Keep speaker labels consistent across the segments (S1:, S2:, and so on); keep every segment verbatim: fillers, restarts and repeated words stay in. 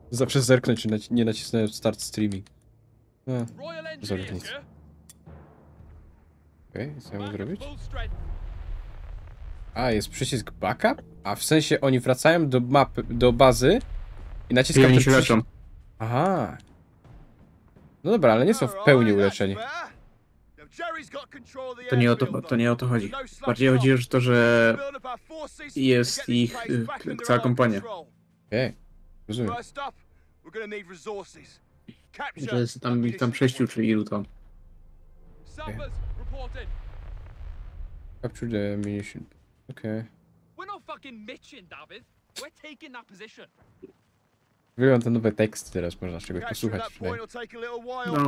S1: Zawsze zerknąć, czy naci nie nacisnąłem start streaming. No, zrobić nic. Okej, okay, co ja mam zrobić? A, jest przycisk backup? A w sensie oni wracają do mapy, do bazy i naciskam ten przycisk. Aha. No dobra, ale nie są w pełni uleczeni.
S2: To nie o to, to nie o to chodzi. Bardziej chodzi o to, że jest ich y, cała kompania.
S1: Okej, okay. Rozumiem.
S2: Że jest tam ich tam sześciu, czy ilu tam.
S1: Okay. Capture the ammunition. Okej. Wygląda te nowe teksty, teraz można czegoś posłuchać.
S2: No.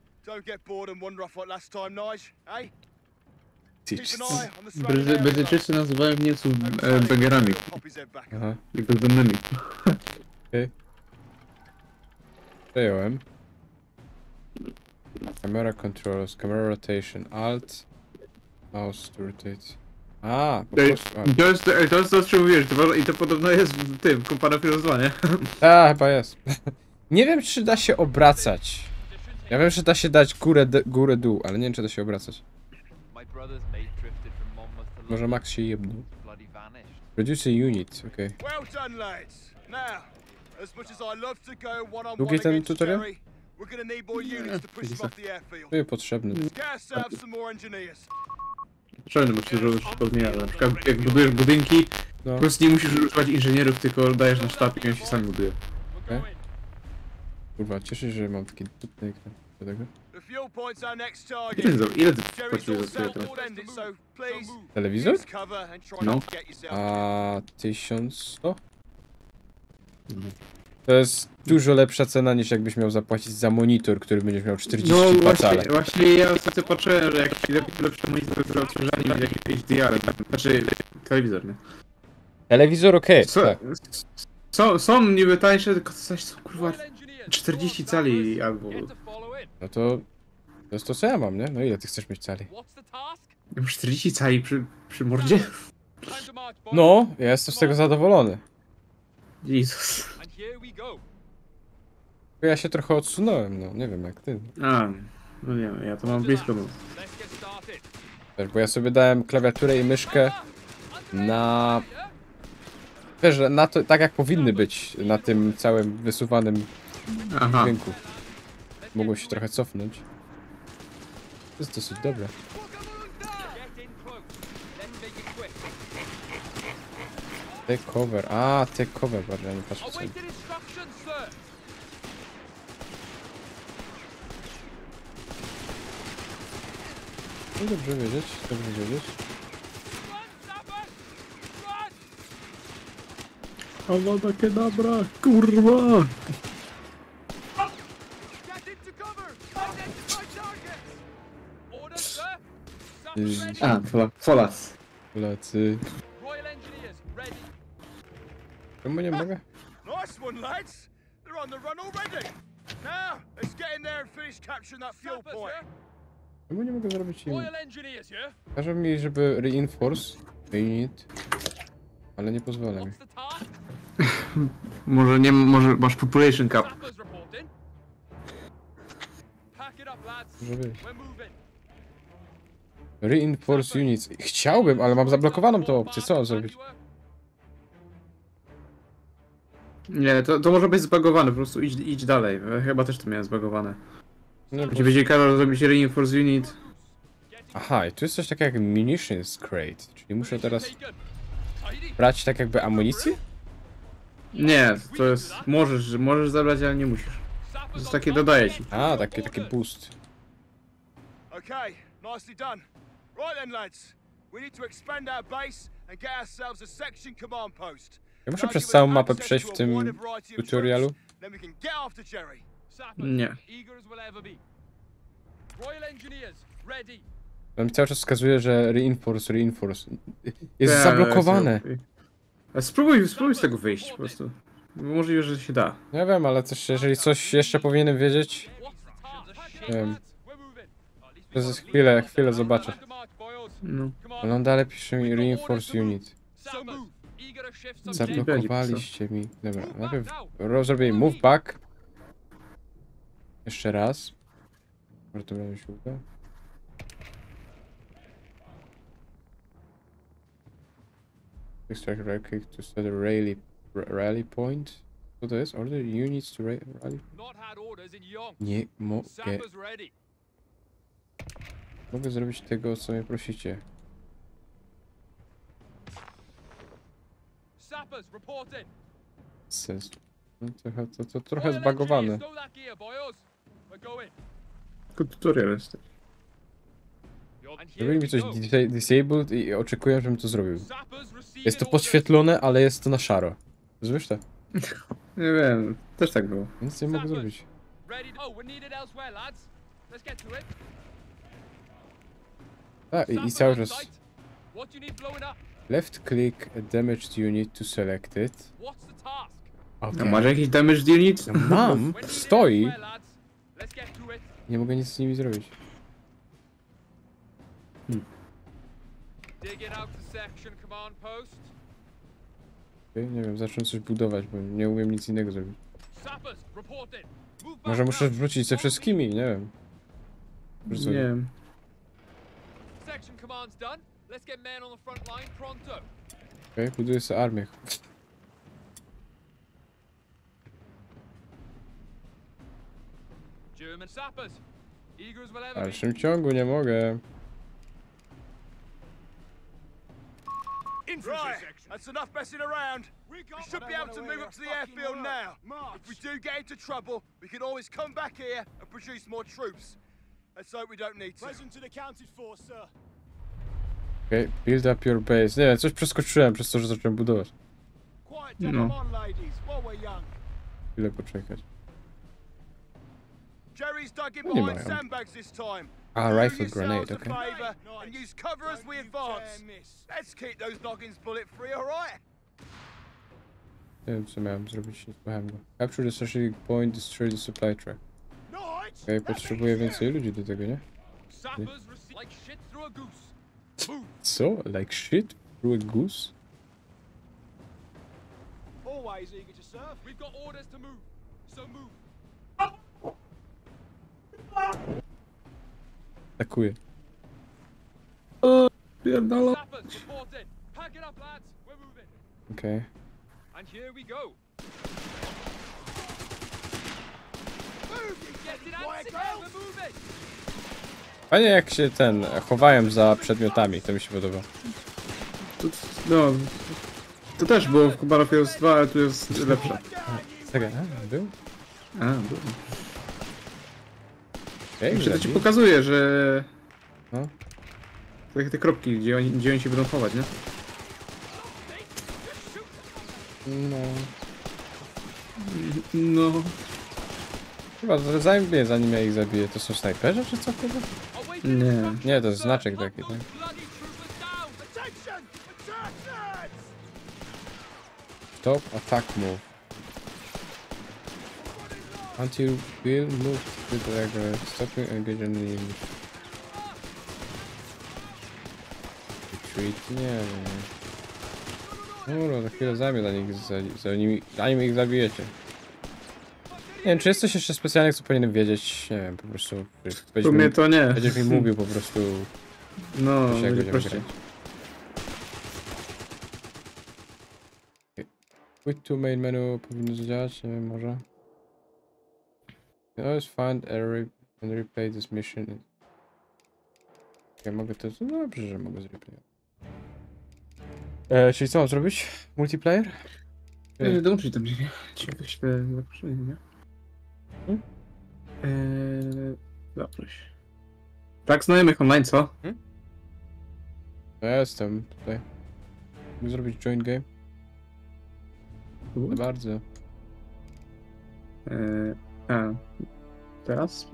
S2: Brytyjczycy nazywają Niemców e, begerami.
S1: Aha.
S2: I bezdomnymi.
S1: Okej. Przejąłem. Camera controls, camera rotation, alt, mouse to rotate. A, po prostu.
S2: To jest to, jest to, o czym mówisz, i to podobno jest w tym, Company of Heroes, nie?
S1: A, chyba jest. Nie wiem, czy da się obracać. Ja wiem, że da się dać górę, górę dół, ale nie wiem, czy da się obracać. Może Max się jebnął. Reduce unit, okej. Okay. Długi ten tutorial? Nie, potrzebny.
S2: Potrzebny, bo się robisz wspomnienia. Na przykład jak budujesz budynki, no. Po prostu nie musisz używać inżynierów, tylko dajesz na sztab i on się sam buduje.
S1: Okay. Kurwa, cieszę się, że mam taki dupny ekran do tego.
S2: Ile, ile ty płaciłeś za to?
S1: Telewizor?
S2: No.
S1: A tysiąc sto? Mhm. To jest dużo lepsza cena niż jakbyś miał zapłacić za monitor, który będziesz miał czterdzieści dwa cale.
S2: No właśnie ja ostatnio patrzyłem, że jakiś lepszy monitor za odświeżanie niż jakiś H D R, znaczy telewizor, nie?
S1: Telewizor okej, okay, tak.
S2: Są, są niby tańsze, tylko coś są kurwa czterdzieści cali albo...
S1: No to... To jest to, co ja mam, nie? No ile ty chcesz mieć cali?
S2: Ja mam czterdzieści cali przy, przy mordzie?
S1: No, ja jestem z tego zadowolony.
S2: Jezus.
S1: Ja się trochę odsunąłem, no, nie wiem jak ty.
S2: A, no nie wiem, ja to mam blisko. No.
S1: Wiesz, bo ja sobie dałem klawiaturę i myszkę na... Wiesz, na to, tak jak powinny być na tym całym wysuwanym dźwięku. Mogłem się trochę cofnąć. To jest dosyć dobre. Take cover, a take cover, bardziej nie patrzę sobie. No dobrze wiedzieć, dobrze wiedzieć.
S2: Awada kedabra, kurwa! A, Folas.
S1: Polacy. Czemu nie mogę? Czemu nie mogę zrobić im? Każą mi, żeby reinforce unit, ale nie pozwala mi.
S2: Może nie, może masz population cap.
S1: Może być. Reinforce units. Chciałbym, ale mam zablokowaną tą opcję. Co mam zrobić?
S2: Nie, to, to może być zbagowane, po prostu idź, idź dalej. Chyba też to miałem zbagowane.
S1: No,
S2: Gdzie będzie kazał zrobić reinforce unit.
S1: Aha, i tu jest coś takiego jak munitions crate. Czyli muszę teraz brać tak jakby amunicję?
S2: Nie, to jest... Możesz, możesz zabrać, ale nie musisz. To jest takie dodaje ci.
S1: A, takie, takie boost.
S3: Okay, nicely done. Right then, lads. We need to expand our base and get ourselves a section command post.
S1: Ja muszę przez całą mapę przejść w tym tutorialu?
S2: Nie.
S1: On mi cały czas wskazuje, że reinforce, reinforce. Jest ja, zablokowane.
S2: A spróbuj, spróbuj z tego wyjść po prostu. Możliwe, że się da.
S1: Nie wiem, ale coś, jeżeli coś jeszcze powinienem wiedzieć. Nie wiem. Przez chwilę, chwilę zobaczę.
S2: No.
S1: Ale on dalej pisze mi reinforce unit. Zablokowaliście mi. Dobra, najpierw zrobię move back. Jeszcze raz. Może to będzie się uda. Extract right click to set a rally, rally point. Co to jest? Order units to ra rally? Nie mogę. Mogę zrobić tego, co mnie prosicie. Sens. No, trochę, to, to trochę zbagowane.
S2: Tylko tutorial jest.
S1: Zrobili mi coś disa- disabled i oczekują, żebym to zrobił. Jest to podświetlone, ale jest to na szaro. Rozumiesz to?
S2: Nie wiem, też tak było.
S1: Nic nie mogę zrobić. A, i, i cały czas... Left click damaged unit to select it.
S2: A
S1: Okay.
S2: masz jakiś damage unit?
S1: No mam! Stoi! Nie mogę nic z nimi zrobić.
S2: Hmm.
S1: Okay, nie wiem, zacznę coś budować, bo nie umiem nic innego zrobić. Może muszę wrócić ze wszystkimi, nie wiem.
S2: Nie wiem.
S1: Okej, okay, buduję sobie armię. W dalszym ciągu nie mogę.
S3: Right, that's enough messing around. We should be able to move up to the airfield now. If we do get into trouble, we can always come back here and produce more troops. Let's hope we don't need to. Present to the counted force, sir.
S1: Okay, build up your base. Nie wiem, coś przeskoczyłem przez to, że zacząłem budować.
S2: No.
S1: Chwilę poczekać.
S3: Jerry's dug in
S1: No nie
S3: behind
S1: mają.
S3: sandbags this time.
S1: Ah,
S3: Do
S1: rifle
S3: yourselves
S1: grenade,
S3: a
S1: okay.
S3: favour and use cover as we advance. Let's keep those noggins bullet free, alright?
S1: Nie wiem, co miałem zrobić, nie słuchałem go. Capture the strategic point, destroy the supply track. Okej, okay, potrzebuję więcej ludzi do tego, nie? Co? Like shit? Through a goose?
S3: Always eager to serve. We've got orders to move, so move.
S1: Atakuję.
S2: Pierdolę.
S1: Okej. Okay.
S3: And here we go.
S1: Fajnie jak się ten, chowałem za przedmiotami, to mi się podoba.
S2: To, no, to też było w Battlefield dwa, ale tu jest lepsze.
S1: Czekaj, a, był?
S2: A, było.
S1: Okay,
S2: Jeszcze to ci pokazuje, że...
S1: No.
S2: Takie te kropki, gdzie oni, gdzie oni się będą chować, nie?
S1: No.
S2: No...
S1: Chyba zanim, zanim ja ich zabiję, to są snajperzy czy co chyba?
S2: Nie.
S1: Nie, to jest znaczek taki, tak? Stop, attack move. Until will move to the regular, stopping engage on the enemy. Retreat, nie wiem. Dobra, za chwilę zajmie za nich, za, za nimi, zanim ich zabijecie. Nie wiem, czy jest coś jeszcze specjalnego, co powinienem wiedzieć? Nie wiem, po prostu...
S2: W sumie to nie.
S1: Będziesz mi mówił po prostu...
S2: No,
S1: jak
S2: będzie prościej.
S1: grać. Quit to main menu powinno zadziałać, nie wiem, może. You always find error and replay this mission. Ja mogę to... No dobrze, że mogę zreplayować. E, czyli co mam zrobić? Multiplayer?
S2: Eee, dołączyć do mnie, nie? Ci wyślę zaproszenie, nie?
S1: Hmm?
S2: Eee, zaproś. Tak, znajomych online, co?
S1: Hmm? Ja jestem tutaj. Mogę zrobić join game? Nie bardzo.
S2: Eee, a, teraz?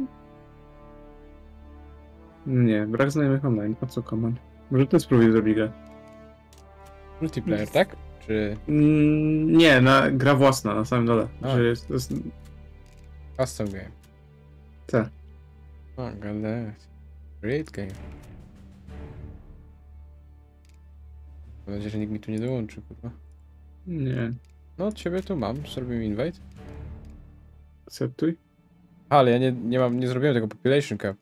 S2: Nie, brak znajomych online, po co command? Może ty spróbuj zrobić grę.
S1: Multiplayer, tak? Czy
S2: Mm, nie, na, gra własna, na samym dole.
S1: A.
S2: Że jest, to jest...
S1: custom game?
S2: Tak.
S1: O, gale. Great game. Mam nadzieję, że nikt mi tu nie dołączy, kurwa.
S2: Nie.
S1: No, ciebie tu mam. Zrobimy invite.
S2: Akceptuj.
S1: Ale ja nie, nie mam, nie zrobiłem tego population cap.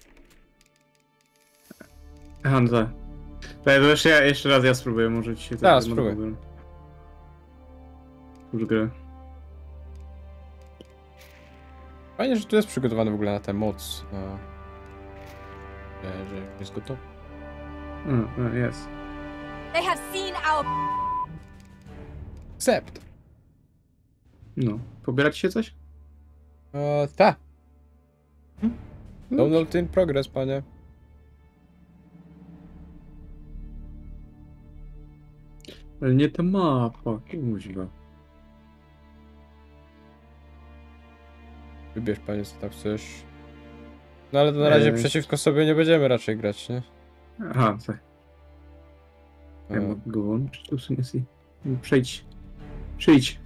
S2: Aha, no tak. To jeszcze, ja, jeszcze raz ja spróbuję, może ci się...
S1: Tak, spróbuj.
S2: Już grę.
S1: Fajnie, że tu jest przygotowany w ogóle na tę moc. Na... Że, że jest gotowy.
S2: A, a, jest.
S4: They have seen our
S1: Accept.
S2: No. Pobierać się coś?
S1: E, ta. Download in progress, panie.
S2: Ale nie ta mapa, kuźwa.
S1: Wybierz, panie, co tam chcesz. No ale to na razie
S2: Eee.
S1: przeciwko sobie nie będziemy raczej grać, nie?
S2: Aha, tak. Ja
S1: E,
S2: mogę go włączyć, tu sobie si. Przejdź. Przyjdź.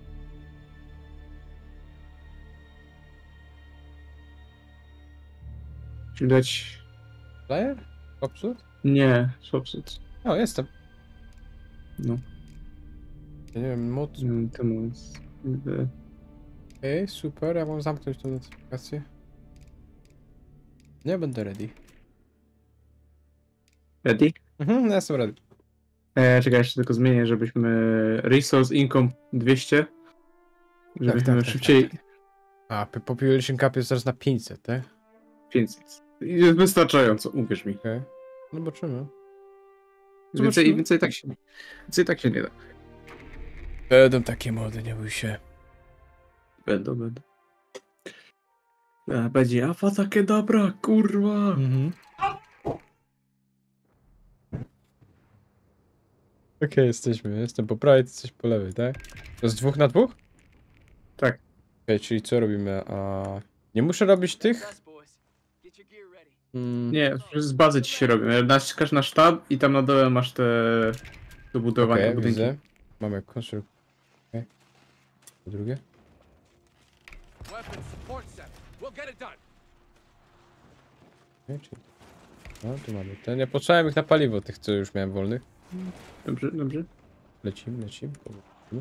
S2: Czy dać...
S1: Player? Popsut?
S2: Nie, Swapsuit.
S1: O, jestem.
S2: No.
S1: Ja nie wiem, mod.
S2: Mm, Temu jest... Idę.
S1: Okej, super, ja mam zamknąć tą notyfikację. Nie będę ready.
S2: Ready?
S1: Mhm, ja jestem ready.
S2: E, czekaj, jeszcze tylko zmienię, żebyśmy... Resource Income dwieście. Żebyśmy
S1: tak, tak,
S2: szybciej...
S1: A, p- population cap jest teraz na pięćset, tak?
S2: pięćset. Jest wystarczająco, uwierz mi.
S1: Okej. No zobaczymy.
S2: Więcej,
S1: Zobaczymy.
S2: więcej tak się... Więcej tak się nie da.
S1: Będą takie mody, nie bój się.
S2: Będą, będą. A, będzie afa takie dobra, kurwa.
S1: Mhm. Okej, jesteśmy. Jestem po prawej, ty jesteś po lewej, tak? To jest dwóch na dwóch?
S2: Tak.
S1: Okej, czyli co robimy? A... Nie muszę robić tych? Mm,
S2: Nie, z bazy ci się robią. Naciskasz na sztab i tam na dole masz te do budowania
S1: Okej,
S2: budynki.
S1: widzę. Mamy konstrukt. Okej. To drugie?
S3: Weapons support set. We'll get it done.
S1: Okej, czyli... No, tu mamy ten. Ja potrzebowałem ich na paliwo, tych co już miałem wolnych.
S2: Dobrze, dobrze.
S1: Lecimy, lecimy. powolutku.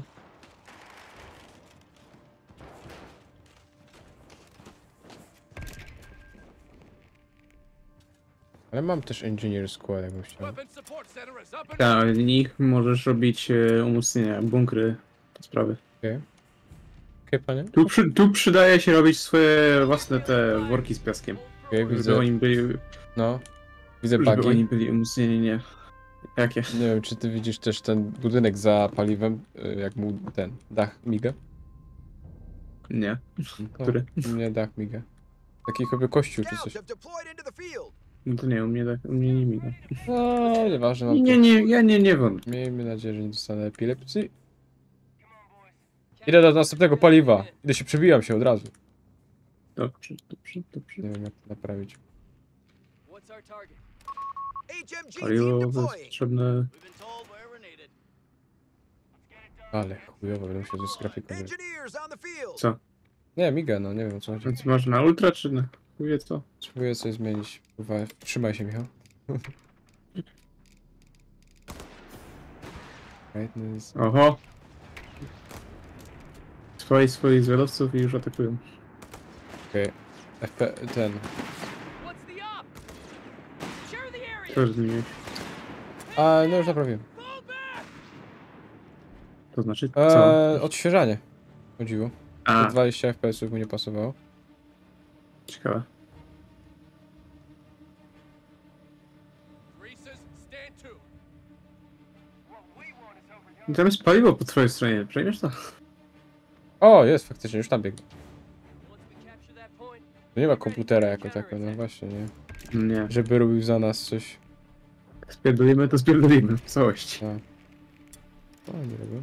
S1: Ale mam też engineer squad, jakbym chciał.
S3: Weapons support center is up and
S2: Tak, w nich możesz robić e, umocnienia, bunkry, te sprawy.
S1: Okej. Okej, panie?
S2: Tu, przy, tu przydaje się robić swoje własne te worki z piaskiem.
S1: Okej,
S2: Żeby
S1: widzę.
S2: oni byli,
S1: No. Widzę
S2: żeby
S1: bugi.
S2: oni byli umocnieni, nie. Jakie?
S1: Nie wiem, czy ty widzisz też ten budynek za paliwem, y, jak mu ten dach miga?
S2: Nie.
S1: No,
S2: Który?
S1: u mnie dach miga. Taki chyba kościół czy coś.
S3: have deployed into the field.
S2: No to nie, u mnie, tak, u mnie nie miga.
S1: No, nieważne. Mam
S2: Nie,
S1: to.
S2: nie, ja nie, nie wątpię.
S1: Miejmy nadzieję, że nie dostanę epilepsji. Idę do następnego paliwa. Idę się, przebijam się od razu.
S2: Dobrze, dobrze, dobrze.
S1: Nie wiem, jak to naprawić.
S3: What's our target? H M G
S2: Paliwo
S3: team
S2: jest
S3: deploying.
S2: potrzebne.
S3: We've been told where we're needed.
S1: Ale chujowo, będę musiał z grafiką. zrobić.
S3: Engineers on the field.
S2: Co?
S1: Nie, miga, no, nie wiem o co chodzi.
S2: Więc masz na ultra czy na... Mówię co?
S1: Spróbuję coś zmienić. Uwaga, trzymaj się, Michał. Brightness.
S2: Oho. Swoi swoich zwiadowców i już atakują.
S1: Okej. F P... ten...
S3: What's the up? Share the area.
S2: Co z nimi?
S1: A, no już naprawiłem.
S3: Fall back.
S2: To znaczy co?
S1: Eee, odświeżanie. Chodziło.
S2: A,
S1: Te dwadzieścia F P S-ów mu nie pasowało.
S2: ciekawe.
S3: Greases, stand to.
S2: I tam jest paliwo po twojej stronie, przejmiesz to?
S1: O, jest faktycznie, już tam biegnie.
S3: Once we capture that point,
S1: To nie ma komputera jako tako, no właśnie, nie.
S2: Nie.
S1: Żeby robił za nas coś.
S2: Jak spierdolimy, to spierdolimy w całości.
S1: A. O, nie robię.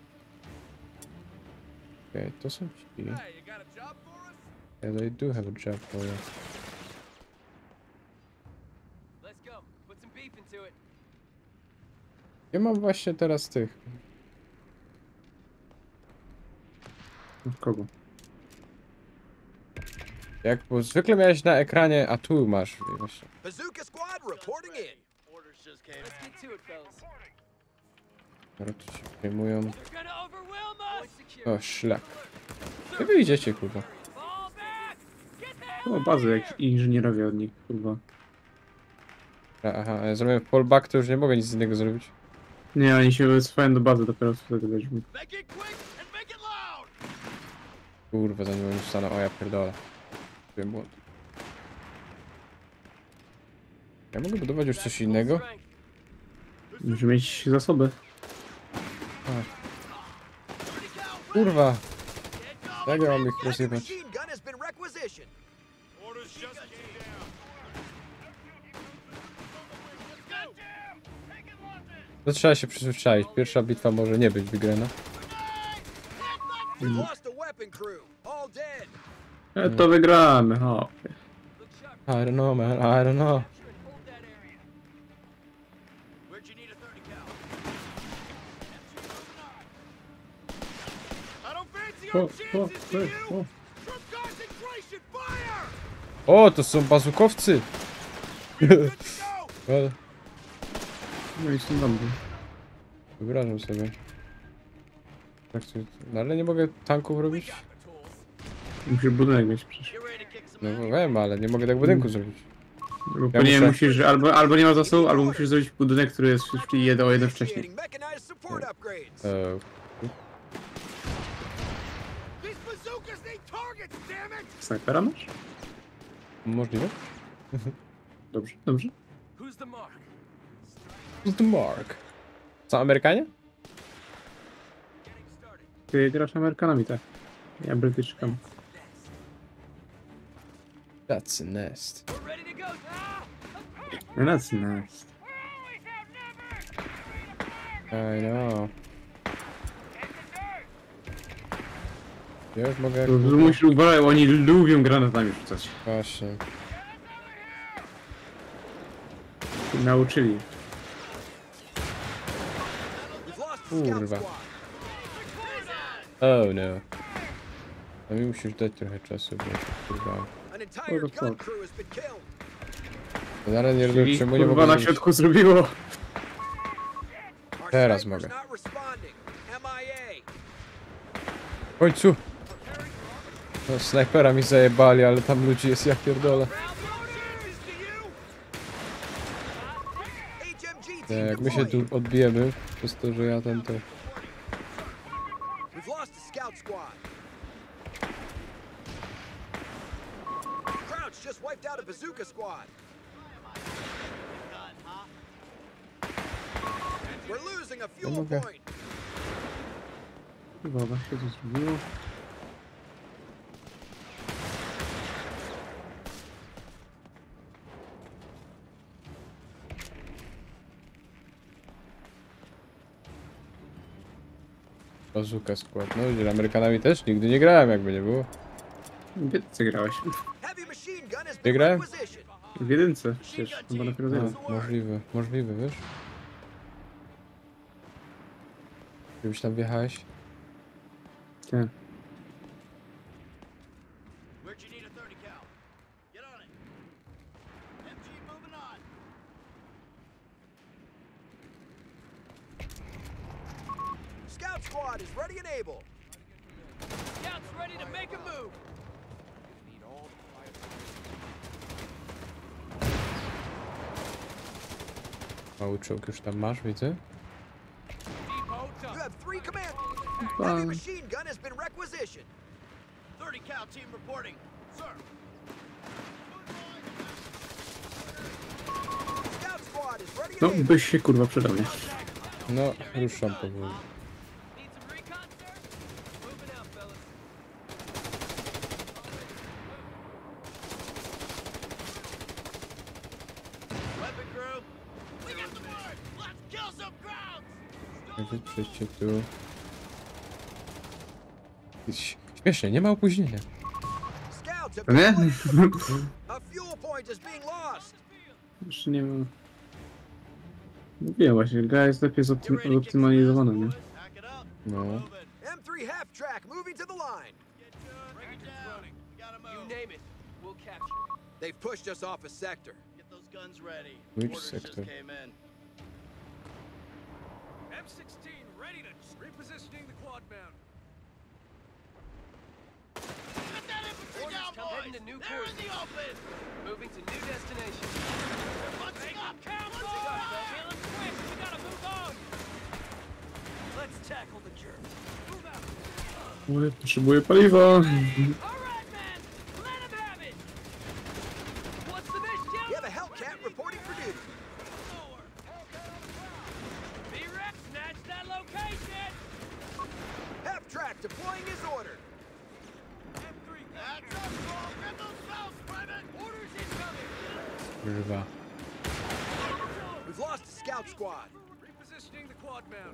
S1: Okej, okay, to są ci.
S3: hey, you got a job for us?
S1: Yeah, they do have a job for you.
S3: Let's go. Put some beef into it.
S1: Ja mam właśnie teraz tych.
S2: Kogo?
S1: Jak, bo zwykle miałeś na ekranie, a tu masz właśnie.
S3: Bazooka squad reporting in. Orders just came. Let's get to it, fellas.
S1: Dobra, tu się przejmują. O, szlak. Gdzie wy idziecie, kurwa?
S2: O, bazę jak inżynierowie od nich, kurwa.
S1: A, aha, ja zrobiłem fallback, to już nie mogę nic innego zrobić.
S2: Nie, oni się wycofają do bazy, dopiero wtedy będziesz mógł.
S1: Kurwa, zanim oni wstaną, o ja pierdolę. Byłem błąd. Ja mogę budować już coś innego?
S2: Muszę mieć zasoby.
S1: Kurwa! Jak ja mam ich rozjebać? To trzeba się przyzwyczaić. Pierwsza bitwa może nie być wygrana.
S2: E, to wygramy, o.
S1: I don't know, man, I don't know.
S2: O, o, o, o.
S1: O, to są bazukowcy! Ale
S2: No i są dobrzy.
S1: wyobrażam sobie. Tak, to- no ale nie mogę tanków robić?
S2: Musisz budynek mieć przecież.
S1: No wiem, ale nie mogę tak budynku zrobić.
S2: Bo
S1: Ja
S2: nie
S1: muszę-
S2: musisz, albo, albo nie ma zasobu, albo musisz zrobić budynek, który jest jeden o jeden wcześniej.
S1: Eee,
S2: Snajpera masz?
S1: możliwe?
S2: Dobrze, dobrze.
S3: Who's the mark?
S1: Who's the mark? Co, Amerykanie?
S2: Ty grasz Amerykanami, tak. Ja Brytyczkami.
S1: That's a nest.
S3: We're ready to go.
S2: No that's nice.
S1: I know. Ja już mogę...
S2: Tu musisz uważać, bo oni lubią granatami rzucać.
S1: Właśnie.
S2: Nauczyli.
S1: Kurwa. Oh no. A mi musisz dać trochę czasu, bo to kurwa... No dalej nie rozumiem, czemu nie
S2: Kurwa
S1: mogę
S2: na
S1: zrobić...
S2: środku zrobiło.
S1: Teraz mogę. W końcu! No, snajpera mi zajebali, ale tam ludzi jest, ja pierdolę. Nie, jak my się tu odbijemy, przez to, że ja ten to...
S3: We've lost the scout squad. Crouch just wiped out a bazooka squad. We're losing a fuel
S1: mogę.
S3: point.
S2: Kurwa, się to zrobiło.
S1: Bazooka skład. No i Amerykanami też nigdy nie grałem, jakby nie było.
S2: W jedynce grałeś.
S3: Heavy machine gun has
S1: Nie
S3: been
S1: grałem?
S3: requisitioned.
S2: W jedynce przecież, chyba dopiero jeden.
S1: A, możliwe, możliwe, wiesz? Gdybyś tam wjechałeś?
S2: Tak.
S3: Where'd you need a thirty cal? Get on it. M G moving on. Scout squad is ready and able. Scouts ready to make a move.
S1: Mały czołg już tam masz, widzę?
S3: You have three command.
S2: Um.
S3: Heavy machine gun has been requisitioned. thirty cal team reporting. Sir. Scout squad is ready
S2: No,
S3: and able.
S2: byś się kurwa przydał, nie?
S1: No, ruszam powoli.
S3: Need some recon, sir? Moving out, fellas. Weapon crew. We got the word. Let's kill some crowds.
S1: Wytrzecie tu. Ś- Śmiesznie, nie ma opóźnienia.
S3: Scouts have
S2: To nie?
S3: been deployed. A fuel point is being lost.
S2: Jeszcze nie ma... Mówiłem właśnie, gra jest lepiej zopty- zoptymalizowana, nie?
S3: Pack it up.
S1: No.
S3: M three half track moving to the line. Break it down. Gotta move. You name it, we'll capture it. They've pushed us off a sector. Get those guns ready.
S1: Which
S3: Orders
S1: sector?
S3: just came in. M sixteen Ready to repositioning the quad mount. Heading to new course. They're in the open. Moving to new destination. They're punching up. Countdown. Feeling quick. We gotta move on. Let's tackle the Germans. Move out.
S2: Oj, potrzebuję paliwa.
S3: All right, man. Let 'em have it. What's the mission?
S5: We have a Hellcat reporting for duty.
S3: Be ready. Snatch that location.
S5: Half track deploying his order.
S3: M three. That's us. Get those cells, Private. Orders incoming.
S1: Kurwa.
S5: We've lost a scout squad.
S3: Repositioning the quad mount.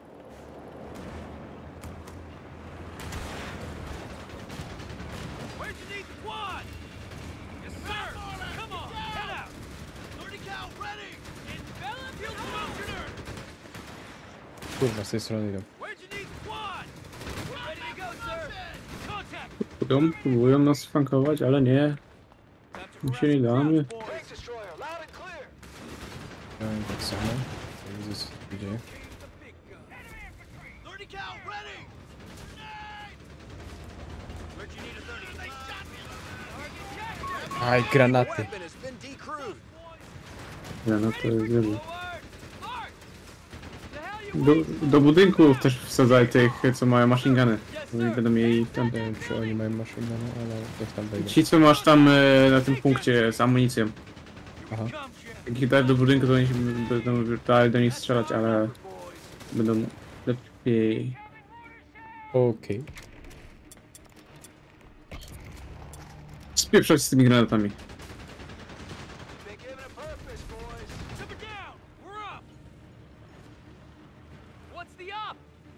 S3: Where'd you need the quad? Yes, sir. Come on, head out. thirty cal ready. Envelop field promotioner.
S1: Kurwa, z tej strony idą.
S3: Where'd you need the quad? We're ready to go, sir. Contact.
S2: Próbują, próbują nas flankować, ale nie. My się nie damy.
S3: Tank destroyer, loud and clear.
S1: Miałem tak samo. Tak widzę, co tu dzieje.
S3: The big gun. thirty cal ready. Where'd you need a thirty? They shot me. Target checked.
S1: Aj, granaty.
S5: Weapon has been decrewed.
S2: Ja no to jest wiele.
S3: Forward. Mark. The hell you
S2: Do,
S3: waiting?
S2: do budynków też wsadzaj tych, co mają machine guny. Oni będą mieli tam.
S1: Nie wiem, czy oni mają maszynę, ale jak tam wejdą.
S2: Ci, co masz tam e, na tym punkcie z amunicją.
S1: Aha.
S2: Jak ich dać do budynku, to oni się będą dalej do nich strzelać, ale będą lepiej.
S1: Okej.
S2: Spieprzać z tymi granatami.
S3: Been given a purpose, boys. Ship it down. We're up. What's the up?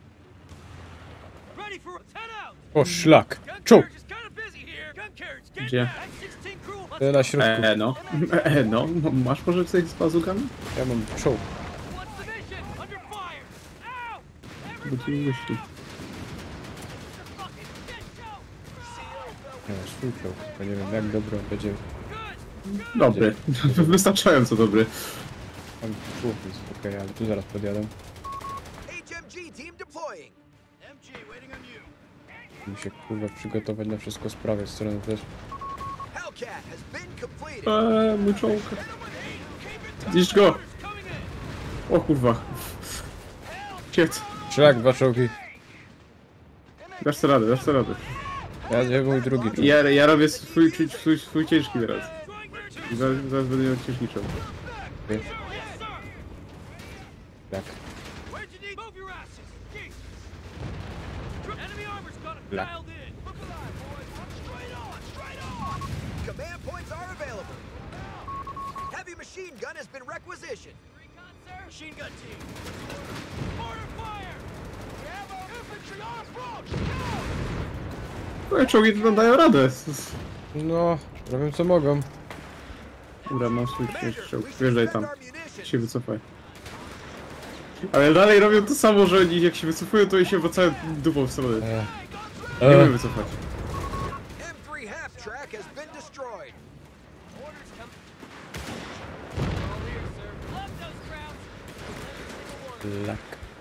S3: Ready for a ten out.
S1: O, szlak!
S3: Gun
S1: Czoł!
S3: carriage is kind of busy here. Gun carriage, get
S2: Gdzie?
S3: back. M sixteen crew, let's
S1: E, Na
S3: go.
S1: środku.
S2: E, no. E, no. Masz może coś z bazukami?
S1: Ja mam czoł.
S3: What's the mission? Under fire. Ow!
S2: Bo ci
S3: Everybody,
S2: myśli.
S3: fucking shit show.
S1: Ja mam swój czoł. Tylko nie wiem, jak dobro będzie.
S3: Good.
S2: Dobry. Wystarczająco dobry.
S1: Mam czoł, więc okej, ale tu zaraz podjadę.
S5: H M G team deploying.
S3: M G waiting on you.
S1: Muszę kurwa przygotować na wszystko z prawej strony też.
S5: Hellcat has been completed.
S2: Eee, mój czołg. Zniszcz go!
S3: Coming in.
S2: O kurwa. Ciec.
S1: Szlak, dwa czołgi.
S2: Dasz sobie radę, dasz sobie radę.
S1: Ja gdzie mój drugi czołg.
S2: Ja, ja robię swój, swój, swój ciężki teraz.
S3: Throwing their
S2: I zaraz, zaraz będę miał ciężki czołg.
S1: Okej.
S3: Yes, sir.
S1: Tak.
S3: Where'd you need? Move your asses. Jeez. Enemy armor's got it
S1: Black.
S3: dialed in. Look alive, boys. Straight on, straight on.
S5: Command points are available. Heavy machine gun has been requisitioned.
S3: Recon, sir. Machine gun team. Mortar fire. We have our infantry on approach. Go.
S2: Moje czołgi to dają radę.
S1: No, robią co mogą.
S2: Dobra, mam swój
S5: Commander,
S2: ciężki czołg.
S5: we should
S2: Wjeżdżaj
S5: spend
S2: tam.
S5: our munitions.
S2: Się wycofaj. Ale dalej robią to samo, że oni jak się wycofują, to oni się wracają dupą w stronę.
S1: E,
S2: Nie
S1: e,
S2: umiem wycofać.
S5: M three half track has been destroyed.
S3: Orders come. All here, sir. Love those crowds.
S1: Lak.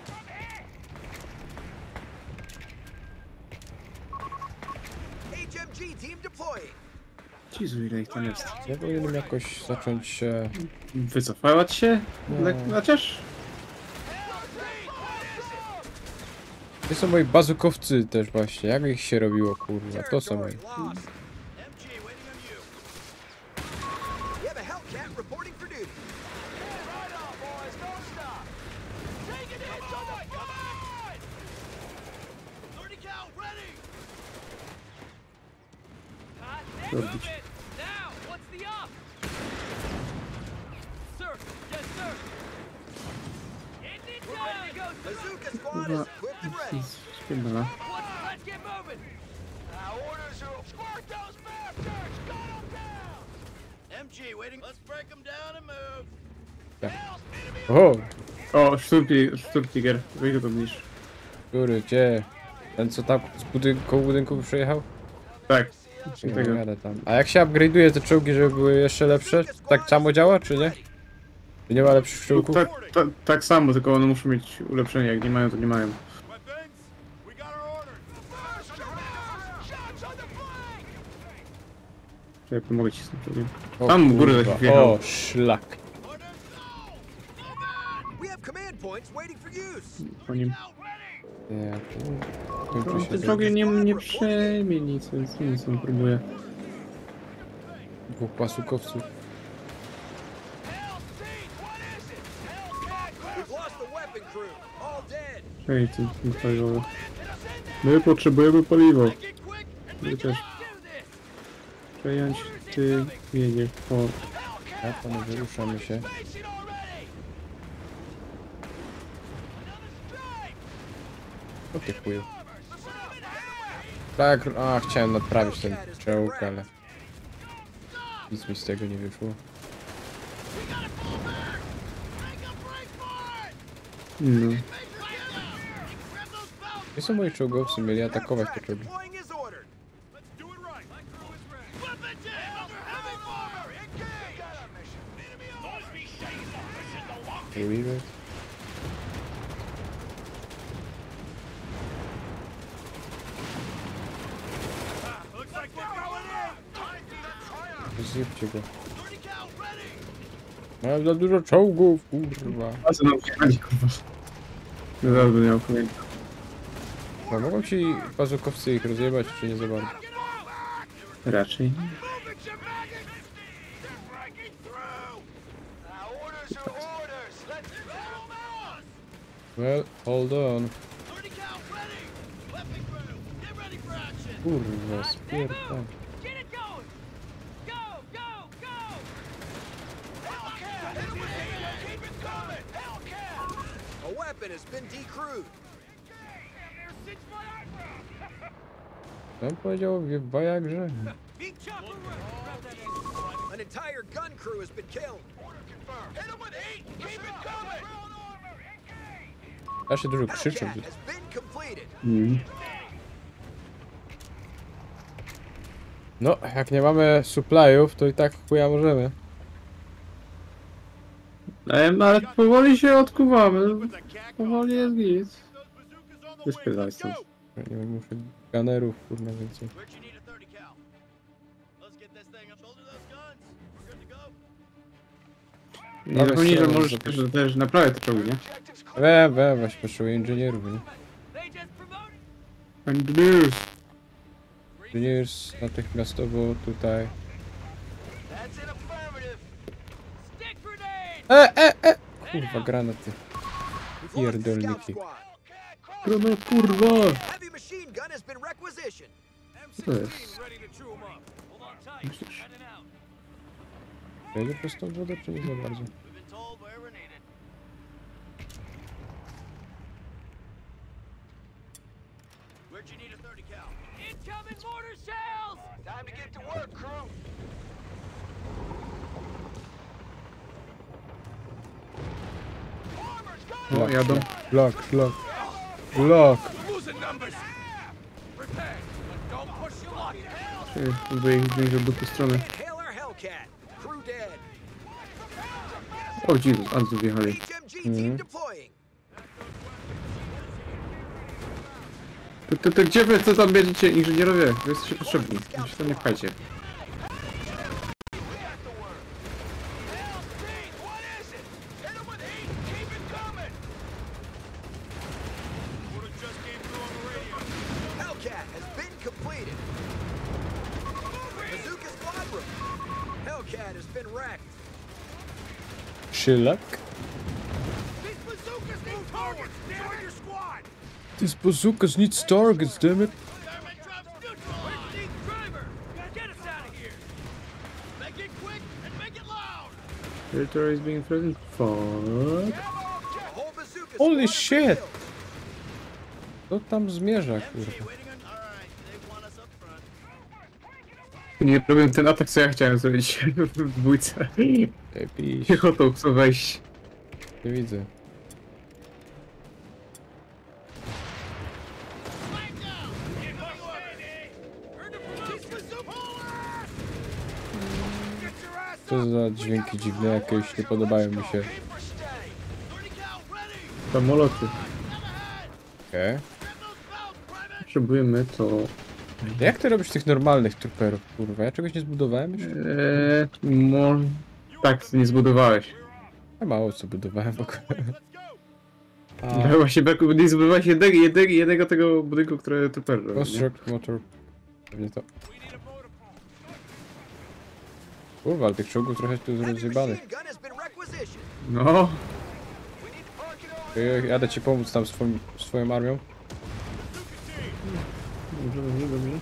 S5: H M G team deploying.
S2: Jezu, ile ich tam jest.
S1: Ja powinienem jakoś zacząć się...
S2: Wycofać się?
S1: No.
S2: Le- Chociaż?
S1: To są moi bazukowcy też właśnie. Jak ich się robiło, kurwa? To są moi.
S5: Territory lost.
S3: M G waiting on you.
S5: We have a Hellcat reporting for duty.
S3: Right on, boys. Don't stop. Take it in. Come on, come on. thirty cal ready. Hot,
S2: Robić.
S3: move it. Now, what's the up? Sir, yes, sir. Hitting it down. Ready to go, sir.
S5: Bazooka squad is equipped and ready.
S2: Spierdala.
S3: What's, let's get moving. Our orders are squirt those bastards. Gun them down. M G waiting. Let's break them down and move.
S1: Tak.
S3: Hell's enemy.
S1: O!
S2: O, Sturmti- Sturmtiger. Weź go tam niż.
S1: Który, gdzie? Ten co tam z budynku, koło budynku przejechał?
S2: Tak.
S1: Nie
S2: Tego.
S1: jadę tam. A jak się upgrade'uje te czołgi, żeby były jeszcze lepsze? Tak samo działa, czy nie? Nie ma lepszych czołgów?
S2: Tak, tak, tak samo, tylko one muszą mieć ulepszenie, jak nie mają, to nie mają.
S3: Weapons, we got our orders. Shots on the flank!
S2: Ja pomogę ci z tym czołgiem.
S1: O
S2: Tam w górę
S1: kurwa,
S2: zaś wjechał.
S1: o, szlak.
S5: We have command points waiting for use.
S2: Po nim.
S1: Nie,
S2: No,
S1: kończy się
S2: ten
S1: to.
S2: czołgiem nie, nie przejmie nic, więc nic on próbuje.
S1: Dwóch pasukowców.
S5: We've lost the weapon crew. All dead.
S2: Hej, ty, ty paliwowe. My potrzebujemy paliwo. My też. Przejąć, ty jedzie po...
S1: Ja panowie, ruszamy się. O ty chuju. Tak, a chciałem naprawić ten czołg, ale nic mi z tego nie wyszło.
S2: No.
S1: Gdzie są moi czołgowcy? Mieli atakować te czołgi.
S5: Deploying as ordered.
S3: Do it right. My crew is ready. Weapons in! Heavy fire! Engage! Got our mission. Enemy on!
S1: Reload.
S3: Looks like we're going in!
S1: Zjebcie go.
S3: thirty cal ready!
S1: Mam za dużo czołgów, kurwa.
S2: A co nam wjechali, kurwa? No zaraz będę miał kolejny.
S1: No, mogą ci bazukowcy ich rozjebać, czy nie za bardzo?
S2: Raczej.
S3: Move it, you maggots! They're breaking through! Our orders are orders! Let's go!
S1: Well, hold on.
S3: thirty cal ready! Weapon crew, get ready for action!
S1: Kurwa, spierdam.
S4: Get it going! Go, go, go!
S3: Hellcat! Hit 'em with heat! Keep it coming! Hellcat!
S5: A weapon has been decrewed.
S1: Tam powiedział w bajagrze.
S5: An entire gun crew has been killed.
S3: Hit 'em with heat! Keep it coming!
S1: Ja się dużo krzyczę.
S5: Hellcat has been completed.
S2: Mm.
S1: No, jak nie mamy supplyów, to i tak chuja możemy.
S2: Ale, ale powoli się odkuwamy. Powoli jest nic. Wyspierdaj stąd.
S1: Nie wiem, muszę gunnerów, kurwa, więcej.
S3: Where'd you need a thirty cal? Let's get this thing up. Shoulder those guns. We're good to go.
S2: Nie
S1: Nowe
S2: zapomnij, że
S1: strony
S2: możesz
S1: zobaczyć.
S2: też, też naprawiać te czołgi, nie?
S1: We, we, właśnie potrzebuję inżynierów, nie?
S4: They just promoted.
S2: Engineers!
S1: Inżyniers natychmiastowo tutaj.
S3: That's an affirmative.
S4: Stick grenade!
S1: E, e, e! Kurwa, granaty.
S5: We've lost the scout
S1: Pierdolniki.
S5: squad.
S2: Granat, kurwa!
S5: Heavy machine gun has been requisitioned.
S2: To jest.
S3: Ready to chew 'em up. Hold on tight.
S2: Myślisz?
S3: Heading out.
S1: Wejdzie przez tą wodę, czy nie za bardzo?
S3: We've been told where we're needed. Where'd you need a thirty cal?
S4: Incoming mortar shells!
S3: Time to get to work, crew.
S2: O, jadą.
S1: Blok, blok. Blok!
S3: Losing numbers. Prepare, but don't push your luck.
S2: Ej, próbuję ich zmienić od dupy strony.
S5: Hail our Hellcat. Crew dead.
S2: O, Jezus, ale tu wjechali.
S5: H M G team deploying.
S2: To, to, to gdzie wy, co tam będziecie, inżynierowie? Wy jesteście potrzebni. Wy się tam nie pchajcie.
S3: What is it? Hit 'em with heat. Keep it coming. Order just came through on the radio.
S5: Hellcat has been completed. Bazooka squadron. Hellcat has been wrecked.
S1: Szylak?
S3: These bazookas need targets. Join your squad.
S1: This bazookas needs targets, damn it.
S3: Airman drops neutralized. We need driver. Get us out of here. Make it quick and make it loud.
S2: Territory is being threatened. Fuck.
S5: A whole bazooka
S1: Holy
S5: squad has been
S1: shit.
S5: killed.
S1: Co tam zmierza, kurwa?
S3: Waiting on. All right, they want us up front.
S2: Nie robię ten atak, co ja chciałem zrobić w dwójce.
S1: Ej, piś,
S2: Piechotą chcą wejść.
S1: nie widzę.
S3: Get your ass
S1: Co za dźwięki dziwne jakieś, nie podobają mi się.
S2: Samoloty.
S1: Okej.
S2: Potrzebujemy to...
S1: Jak ty robisz tych normalnych trooperów, kurwa? Ja czegoś nie zbudowałem już?
S2: Eee, może... Tak, nie zbudowałeś.
S1: Ja mało co budowałem w ogóle.
S2: Ja właśnie braku, nie zbudowałeś jednego, jednego, jednego tego budynku, który trooper robi, nie?
S1: Construct motor. Pewnie to. Kurwa, ale tych czołgów trochę tu
S5: Heavy
S1: rozjebanych.
S5: machine gun has been requisitioned.
S2: No,
S1: Ej, Jadę ci pomóc tam swoim, swoją armią.
S2: dobrze, dobrze, dobrze.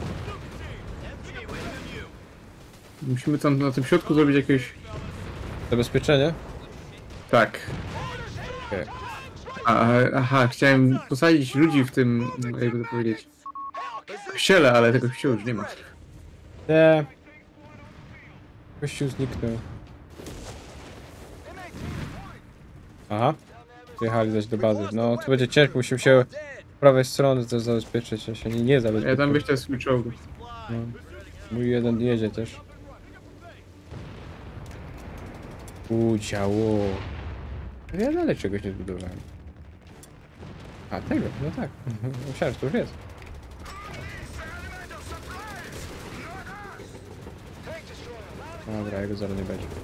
S2: Musimy tam na tym środku zrobić jakieś...
S1: Zabezpieczenie?
S2: Tak.
S1: Okej.
S2: A, aha, chciałem posadzić ludzi w tym, jakby to powiedzieć, kościele, ale tego kościoła już nie ma.
S1: Nie. Kościół zniknął. Aha. Jechali zaś do bazy. No, to będzie ciężko, musimy się z prawej strony też zabezpieczyć, a się nie, nie
S2: Ja
S1: zabezpieczyć.
S2: tam wyślę swój czołg.
S1: No. Mój jeden jedzie też. U, działo. Ja dalej czegoś nie zbudowałem. A, tego, no tak. Myślałem, że to już jest. Dobra, jego zaraz nie będzie.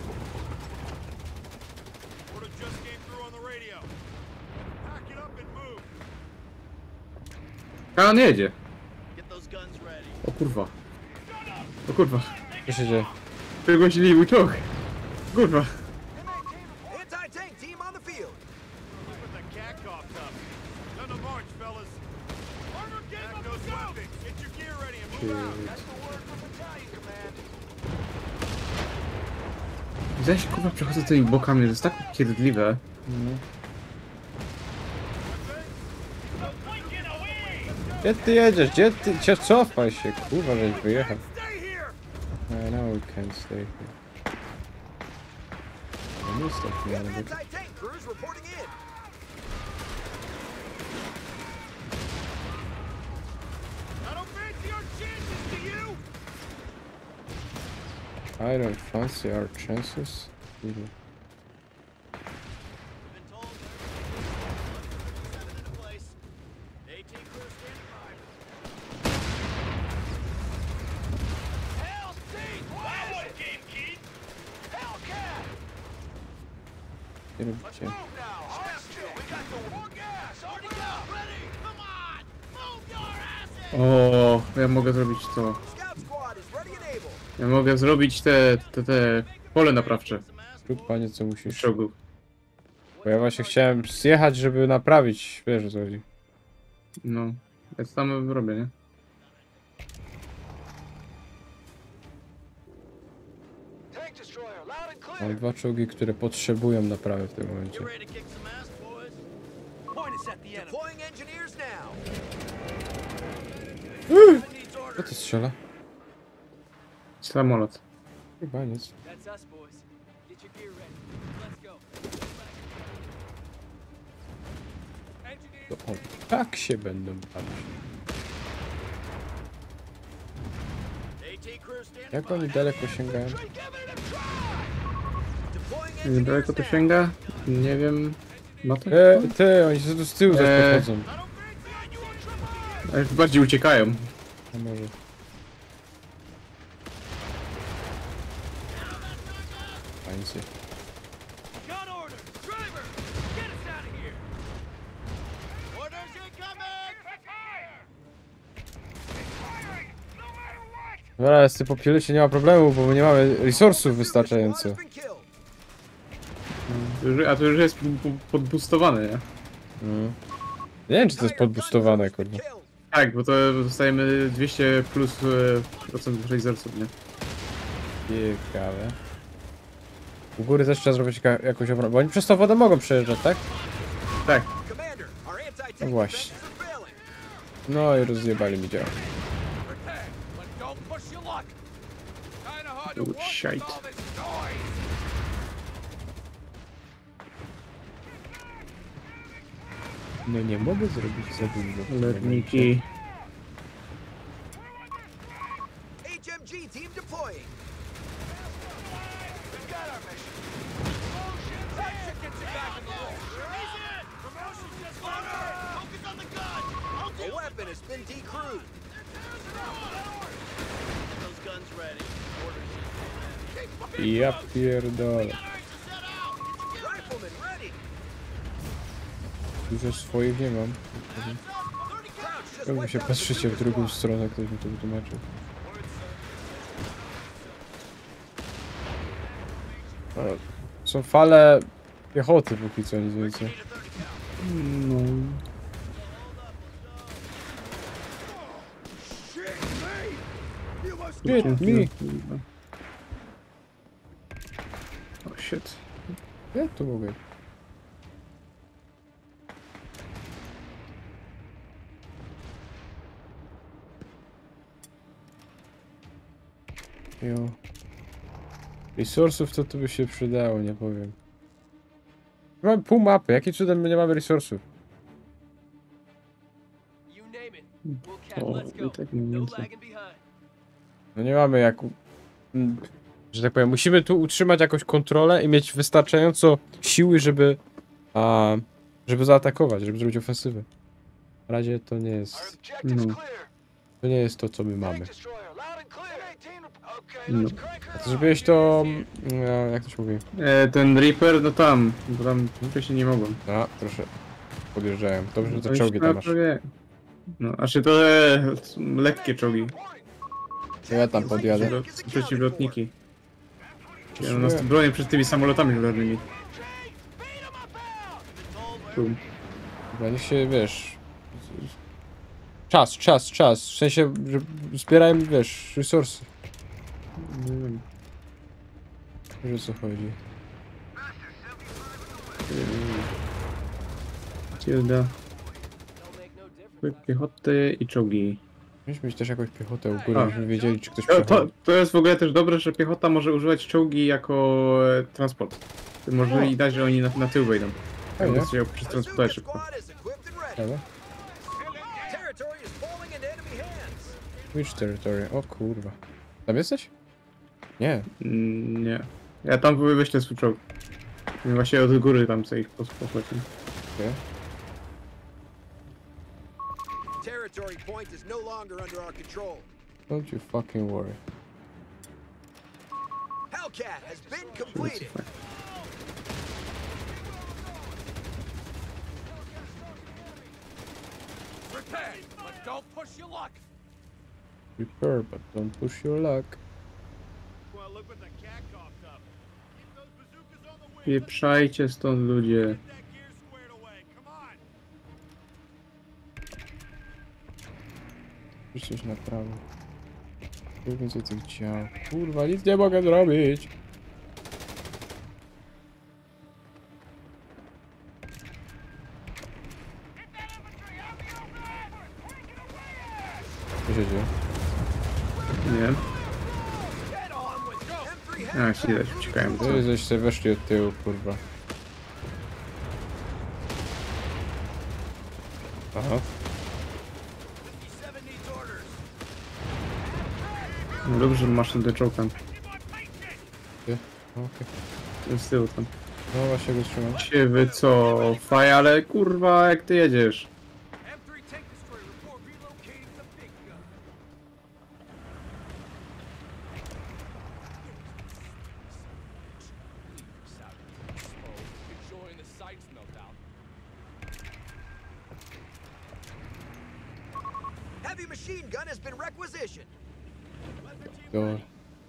S3: Order just came through on the radio. Pack it up and move.
S2: A on jedzie.
S3: Get those guns ready.
S2: O kurwa. O kurwa.
S1: Co się dzieje?
S2: Przegłosili mój czołg. Kurwa.
S5: Anti-tank team on the field.
S3: Put the cat coughed up. None of march, fellas. Armor game those weapons. Get your gear ready and move out. That's the word from battalion command.
S2: Zaś kurwa przechodzę tymi bokami, to jest tak upierdliwe.
S1: Gdzie ty jedziesz? Gdzie ty? Cię cofaj się, kurwa, żeś wyjechał.
S3: Stay here.
S1: I know we can't stay here. No nie stać
S5: We
S1: mnie,
S5: have
S1: ale...
S5: anti-tank crews reporting in.
S3: I don't fancy our chances, do you?
S1: I don't fancy our chances. Really.
S3: Been told. Seven into place. AT crew standing by. Hell's Teeth! That one came, Keith! Hellcat!
S1: Nie robicie.
S3: Move now! Hostile! We got the war gas! Already go! Ready! Come on! Move your asses!
S2: O, ja mogę zrobić to.
S5: Scout squad is ready and able.
S2: Ja mogę zrobić te, te, te pole naprawcze
S1: Rób panie co
S2: z
S1: musisz.
S2: czołgów.
S1: Bo ja właśnie chciałem zjechać, żeby naprawić, wiesz o co chodzi.
S2: No, ja to tam robię, nie?
S3: Tank destroyer, loud and clear!
S1: Mam dwa czołgi, które potrzebują naprawy w tym momencie.
S3: ready to kick some ass, boys? Point us at the enemy.
S5: Deploying engineers now.
S3: Needs
S1: Co
S3: order.
S1: to strzela?
S2: Samolot.
S1: Chyba nic.
S4: That's us, boys. Get your gear ready. Let's go.
S1: To on tak się będą bawić.
S3: AT crew standing
S1: Jak oni daleko sięgają?
S5: Deploying
S2: Jak
S5: engineers
S2: daleko to
S5: now.
S2: sięga? Nie wiem. Ma to?
S1: E, ty, oni się tu z tyłu zaś
S2: Eee.
S1: podchodzą.
S2: Ale bardziej uciekają.
S1: A może. Pańcy.
S4: Gun order! Driver! Get us out of here!
S3: Orders incoming! Fire! Firing! No matter what!
S1: Dobra, z tym popielucie nie ma problemu, bo my nie mamy resursów wystarczająco.
S5: Squad has been killed.
S2: To już- A to już jest p- p- podboostowane, nie?
S1: Mm. Nie wiem, czy to jest podboostowane, kurde.
S5: Killed.
S2: Tak, bo to dostajemy dwieście plus e, procent resursów, nie?
S1: Ciekawe. U góry też trzeba zrobić jaka- jakąś obronę, bo oni przez tą wodę mogą przejeżdżać, tak?
S2: Tak.
S5: Commander, our anti-tank
S1: No właśnie.
S5: defenses are failing.
S1: No i rozjebali mi działa.
S3: Prepare, but don't push your luck. Kinda hard to
S2: Oh,
S3: walk with
S2: shite.
S3: all this noise.
S1: No nie mogę zrobić za dużo.
S2: Letniki.
S5: H M G team deploying. The weapon has been decrewed.
S4: Those guns ready. Orders.
S1: Ja pierdolę.
S5: Rifleman ready.
S1: Dużo swoich nie mam.
S5: Crouch just
S1: Jakby
S5: wiped
S1: się
S5: out the
S1: patrzycie w
S5: pursuit
S1: drugą
S5: squad.
S1: stronę, ktoś mi to wytłumaczył. O, są fale piechoty póki co, nic więcej.
S2: No.
S1: Shit me!
S2: O shit.
S1: Ja tu mogę. Jo. Resursów to tu by się przydało, nie powiem. Mamy pół mapy, jakim cudem my nie mamy resursów?
S4: You name it. We'll cap.
S2: O,
S4: Let's
S2: i
S4: go.
S2: tak mniej
S4: No
S2: więcej.
S4: lagging behind.
S1: No nie mamy jak... mm, że tak powiem, musimy tu utrzymać jakąś kontrolę i mieć wystarczająco siły, żeby... A, żeby zaatakować, żeby zrobić ofensywę. Na razie to nie jest...
S2: No.
S1: To nie jest to, co my mamy.
S2: No.
S1: A to zrobiłeś to... No, jak to się mówi?
S2: E, ten Reaper, no tam, bo tam wcześniej nie mogłem.
S1: No, proszę. Podjeżdżałem. Dobrze, że
S2: To
S1: to czołgi tam masz.
S2: prawie... No, a czy to e, lekkie czołgi,
S1: To ja tam podjadę.
S2: przeciwlot- przeciwlotniki. Ja nas tu bronię przed tymi samolotami żelaznymi. Tu.
S1: Chyba niech się, wiesz... Czas, czas, czas. W sensie, że zbierałem, wiesz, resursy.
S2: Nie wiem.
S1: Wiesz o co chodzi.
S2: Tilda. Piechoty i czołgi.
S1: Powinniśmy mieć też jakąś piechotę u góry,
S2: A.
S1: żebyśmy wiedzieli, czy ktoś
S2: To, to,
S1: przechodzi.
S2: to jest w ogóle też dobre, że piechota może używać czołgi jako e, transport. Może i dać, że oni na, na tył wejdą.
S1: Fajnie.
S2: Jak się przez transportuje
S5: Bazooka
S2: szybko.
S5: squad is equipped and ready.
S1: Dobra.
S5: Territory is falling into enemy hands.
S1: Which territory? O kurwa. Tam jesteś? Nie.
S2: Mm, nie. Ja tam wyślę swój czołg. I właśnie od góry tam sobie ich pos- posłać.
S1: Okay.
S5: Territory point is no longer under our control.
S1: Don't you fucking worry.
S5: Hellcat has been completed.
S4: Prepare, but don't push your luck.
S1: Prepare, but don't push your luck.
S3: Well, look what the cat coughed up. Keep those bazookas on the wing.
S2: Pieprzajcie stąd ludzie.
S3: Get that gear squared away. Come on.
S1: Przecież na prawo. Tu więcej tych ciał. Kurwa, nic nie mogę zrobić. Co się dzieje?
S2: Nie.
S5: Get on with go. M three
S2: A, się widać, uciekają. Co?
S1: Wy żeście weszli od tyłu, kurwa. Aha.
S5: fifty-seven needs orders.
S2: No dobrze, że masz ten czołg tam.
S1: Ty? Okej.
S2: Ten z tyłu tam.
S1: No właśnie go trzymam.
S2: Się wycofaj, ale kurwa, jak ty jedziesz.
S5: M three tank destroyer report relocating the big gun.
S4: Enjoying the sights meltdown.
S5: Heavy machine gun has been requisitioned.
S1: Go.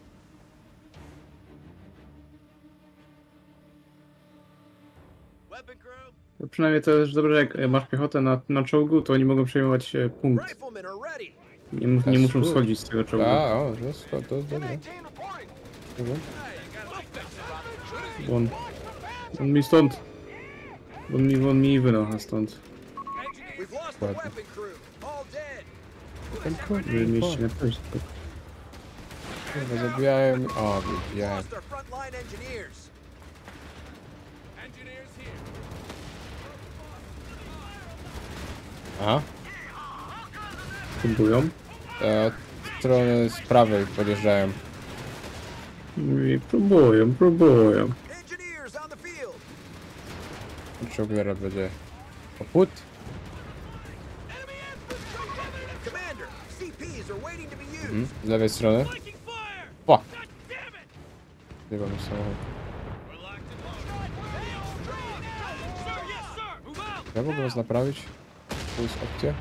S4: Weapon crew.
S2: To przynajmniej to jest dobre, jak masz piechotę na, na czołgu, to oni mogą przejmować e, punkt.
S5: Riflemen are ready.
S2: Nie, mu- nie
S1: That's
S2: muszą
S1: good.
S2: schodzić z tego czołgu.
S1: A, o, to jest, to jest dobre. Dobra.
S2: Won. Won mi stąd. Won mi, won mi wynocha stąd.
S5: We've lost the
S1: Ładnie.
S5: weapon crew. All dead.
S1: Ten kurwa,
S2: Żeby mieścić na pewno.
S1: kurwa, zabijałem... O, widziałem.
S5: Lost our frontline engineers.
S4: Engineers here.
S1: Aha.
S2: Próbują.
S1: E, od strony z prawej podjeżdżają.
S2: I próbują, próbują.
S5: Engineers on the field.
S1: Czołgera będzie poput.
S5: Commander, C Ps are waiting to be used.
S1: Mhm. Z lewej strony.
S4: Flanking fire!
S1: O!
S4: God damn it!
S1: Nie mam samochód.
S4: We're locked and loaded. Sir, yes, sir! Move out!
S1: Ja mogę was naprawić? To jest opcja.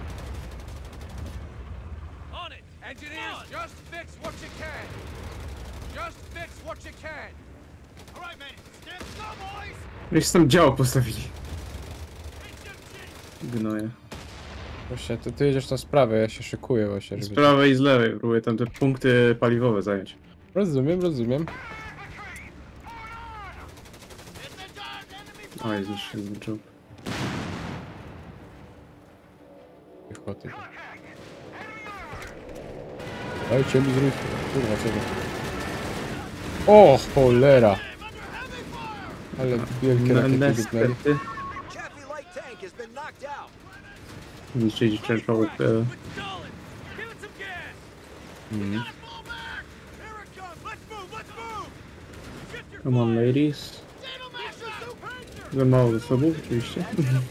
S4: On it! Engineers, just fix what you can! Just fix what you can! All right, men, stand still, boys!
S2: Gdzieś tam działo postawili. Gnoje.
S1: Właśnie, ty, ty jedziesz na sprawę, ja się szykuję właśnie,
S2: Z
S1: żeby...
S2: prawej i z lewej. Próbuję tam te punkty paliwowe zająć.
S1: Rozumiem, rozumiem.
S2: Oj, zniszczył ten czołg.
S1: Piechoty. Dajcie mi zrób. Kurwa, co to? O, cholera! Ale wielkie
S2: Na
S1: rakiety wygnali.
S2: niestety.
S5: Chaffee light tank has been knocked out.
S2: Zniszczyć ten czołg. e,
S4: Solid! Give it some gas!
S1: Mhm.
S4: Gotta fall back! Here it comes! Let's move! Let's move! Shift your
S2: Come on,
S4: fire!
S2: ladies.
S4: Saddle masher!
S2: Za mało zasobów, oczywiście.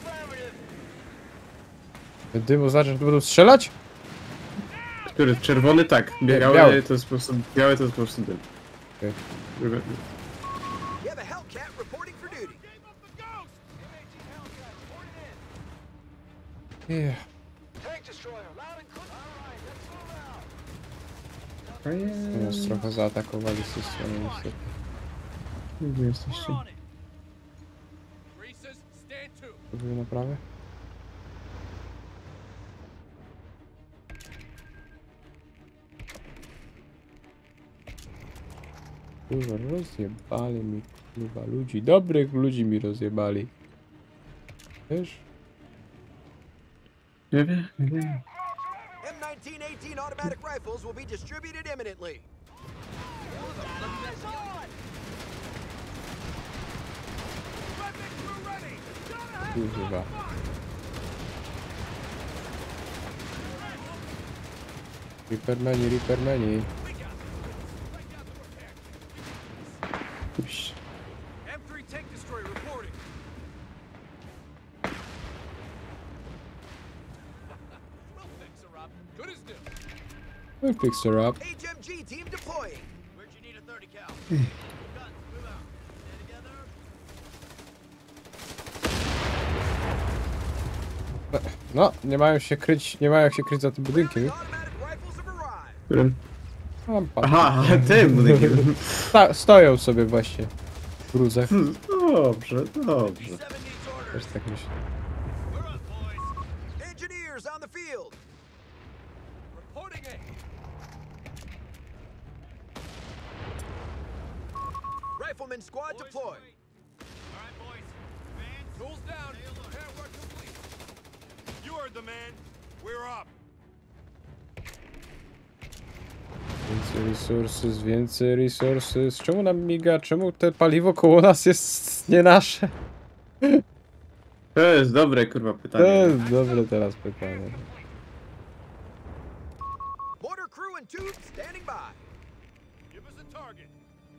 S1: Dymu znaczy, że będą strzelać?
S2: Który? Czerwony? Tak. Biały,
S1: Biały.
S2: to jest po prostu... Biały to jest po prostu dym.
S1: Okej.
S5: You have a Hellcat reporting for duty.
S4: Gave up the ghost! M A G Hellcat, reporting in!
S1: Yeah.
S4: Tank destroyer, loud and clear! All right, let's move out!
S1: Nas trochę zaatakowali z tej strony niestety.
S2: Gdzie jesteście?
S4: We're on it! Greases, stand to!
S1: Próbuję naprawę. Kurwa, rozjebali mi kurwa ludzi. Dobrych ludzi mi rozjebali. Wiesz?
S2: Nie wiem, nie wiem.
S5: M nineteen eighteen automatic rifles will be distributed imminently.
S1: Kurwa. Reapermeni, Reapermeni.
S2: Puść.
S4: M three tank destroyer reporting! We'll fix her up. Good as new.
S1: We'll fix her up.
S5: H M G team deploying.
S4: Where'd you need a thirty cal? Guns, move out. Stay together.
S1: No, nie mają się kryć, nie mają jak się kryć za tym budynkiem.
S5: Automatic rifles have arrived.
S2: Którym?
S1: Mam pa-
S2: Aha, tym budynkiem.
S1: Sta stoją sobie właśnie w gruzach.
S2: Dobrze, dobrze.
S4: Seven needs orders.
S1: Też tak myślę.
S4: We're up, boys.
S5: Engineers on the field.
S4: Reporting in.
S5: Rifleman squad
S4: Boys,
S5: deployed.
S4: wait. All right, boys. Fans, tools down. Repair work complete. You heard the man. We're up.
S1: Więcej resources, więcej resources. Czemu nam miga? Czemu te paliwo koło nas jest nie nasze?
S2: To jest dobre, kurwa,
S1: To
S2: pytanie.
S1: jest dobre teraz pytanie.
S5: Mortar crew and tubes standing by.
S4: Give us a target.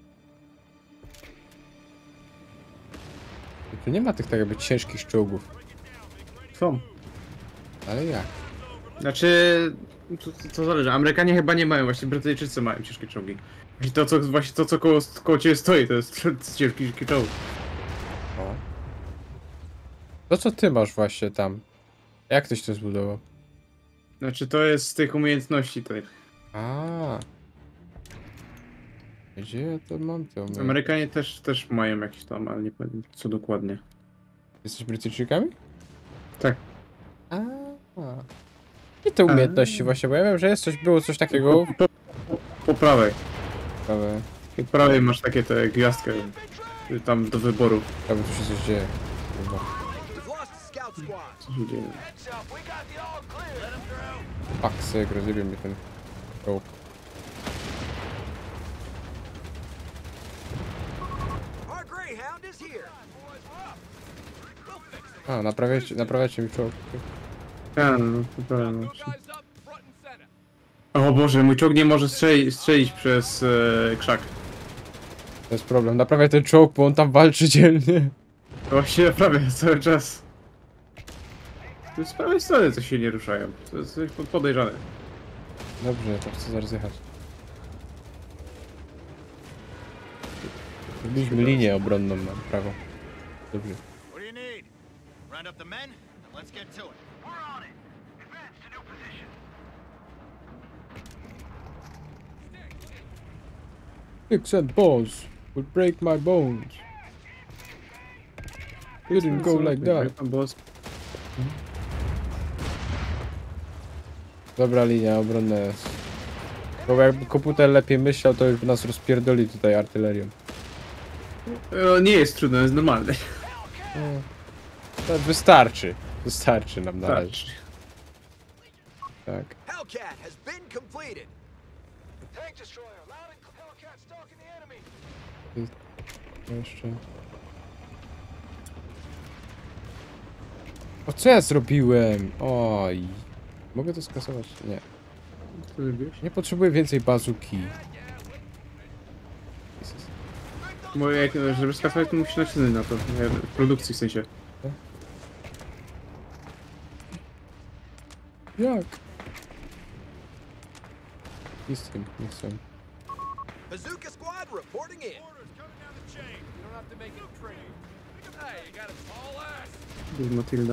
S1: I tu nie ma tych tak jakby ciężkich czołgów.
S2: Są.
S1: Ale jak?
S2: Znaczy... To, to, to zależy. Amerykanie chyba nie mają, właśnie Brytyjczycy mają ciężkie czołgi. I to, co, właśnie to, co koło, koło ciebie stoi, to jest ciężki, ciężki czołg.
S1: O. To co ty masz właśnie tam? Jak ktoś to zbudował?
S2: Znaczy, to jest z tych umiejętności tych.
S1: A. Gdzie ja to mam to? My...
S2: Amerykanie też, też mają jakieś tam, ale nie powiem co dokładnie.
S1: Jesteś Brytyjczykami?
S2: Tak.
S1: A. I te umiejętności właśnie, bo ja wiem, że jest coś, było coś takiego.
S2: Po, po prawej.
S1: Ale
S2: Po prawej masz takie te gwiazdkę y, tam do wyboru.
S1: jakby tu się coś dzieje. Kurwa.
S5: We've lost a scout squad.
S2: Co się dzieje?
S4: Heads up. We got the all clear. Let him through.
S1: Fuck sake, rozjebie mnie ten czołg.
S5: Our Greyhound is here.
S1: A, naprawiacie, naprawiacie mi czołg.
S2: Ja, no, po prawej
S4: Go
S2: masz.
S4: guys up, front and center.
S2: O Boże, mój czołg nie może strzeli, strzelić przez e, krzak.
S1: To jest problem. Naprawiaj ten czołg, bo on tam walczy dzielnie.
S2: Właśnie naprawię cały czas. To z prawej strony coś się nie ruszają. To jest coś podejrzane.
S1: Dobrze, to chcę zaraz jechać. Zrobiliśmy linię obronną na prawo. Dobrze.
S3: What do you need? Round up the men and let's get to it. We're on it. Advance to new position.
S1: Sticks and balls will break my bones. You didn't go like that.
S2: Tam było...
S1: Dobra linia obronna jest. Bo jakby komputer lepiej myślał, to już by nas rozpierdoli tutaj artylerią.
S2: O, nie jest trudne, jest normalne.
S1: To wystarczy. Wystarczy nam na
S2: Tak.
S1: razie. Tak.
S5: Hellcat has been completed.
S4: Tank destroyer, loud and Hellcat stalking the enemy.
S1: To jeszcze... O, co ja zrobiłem? Oj. Mogę to skasować? Nie.
S2: Co zrobiłeś?
S1: Nie potrzebuję więcej bazuki.
S2: Bo jak, żeby skasować, to musisz nacisnąć na to. Nie, w produkcji w sensie.
S1: Jak? Nie chcę, nie chcę.
S5: Bazooka squad reporting in.
S4: Orders coming down the chain. You don't have to make it pretty. Hey, you got a tall ass.
S2: Matilda.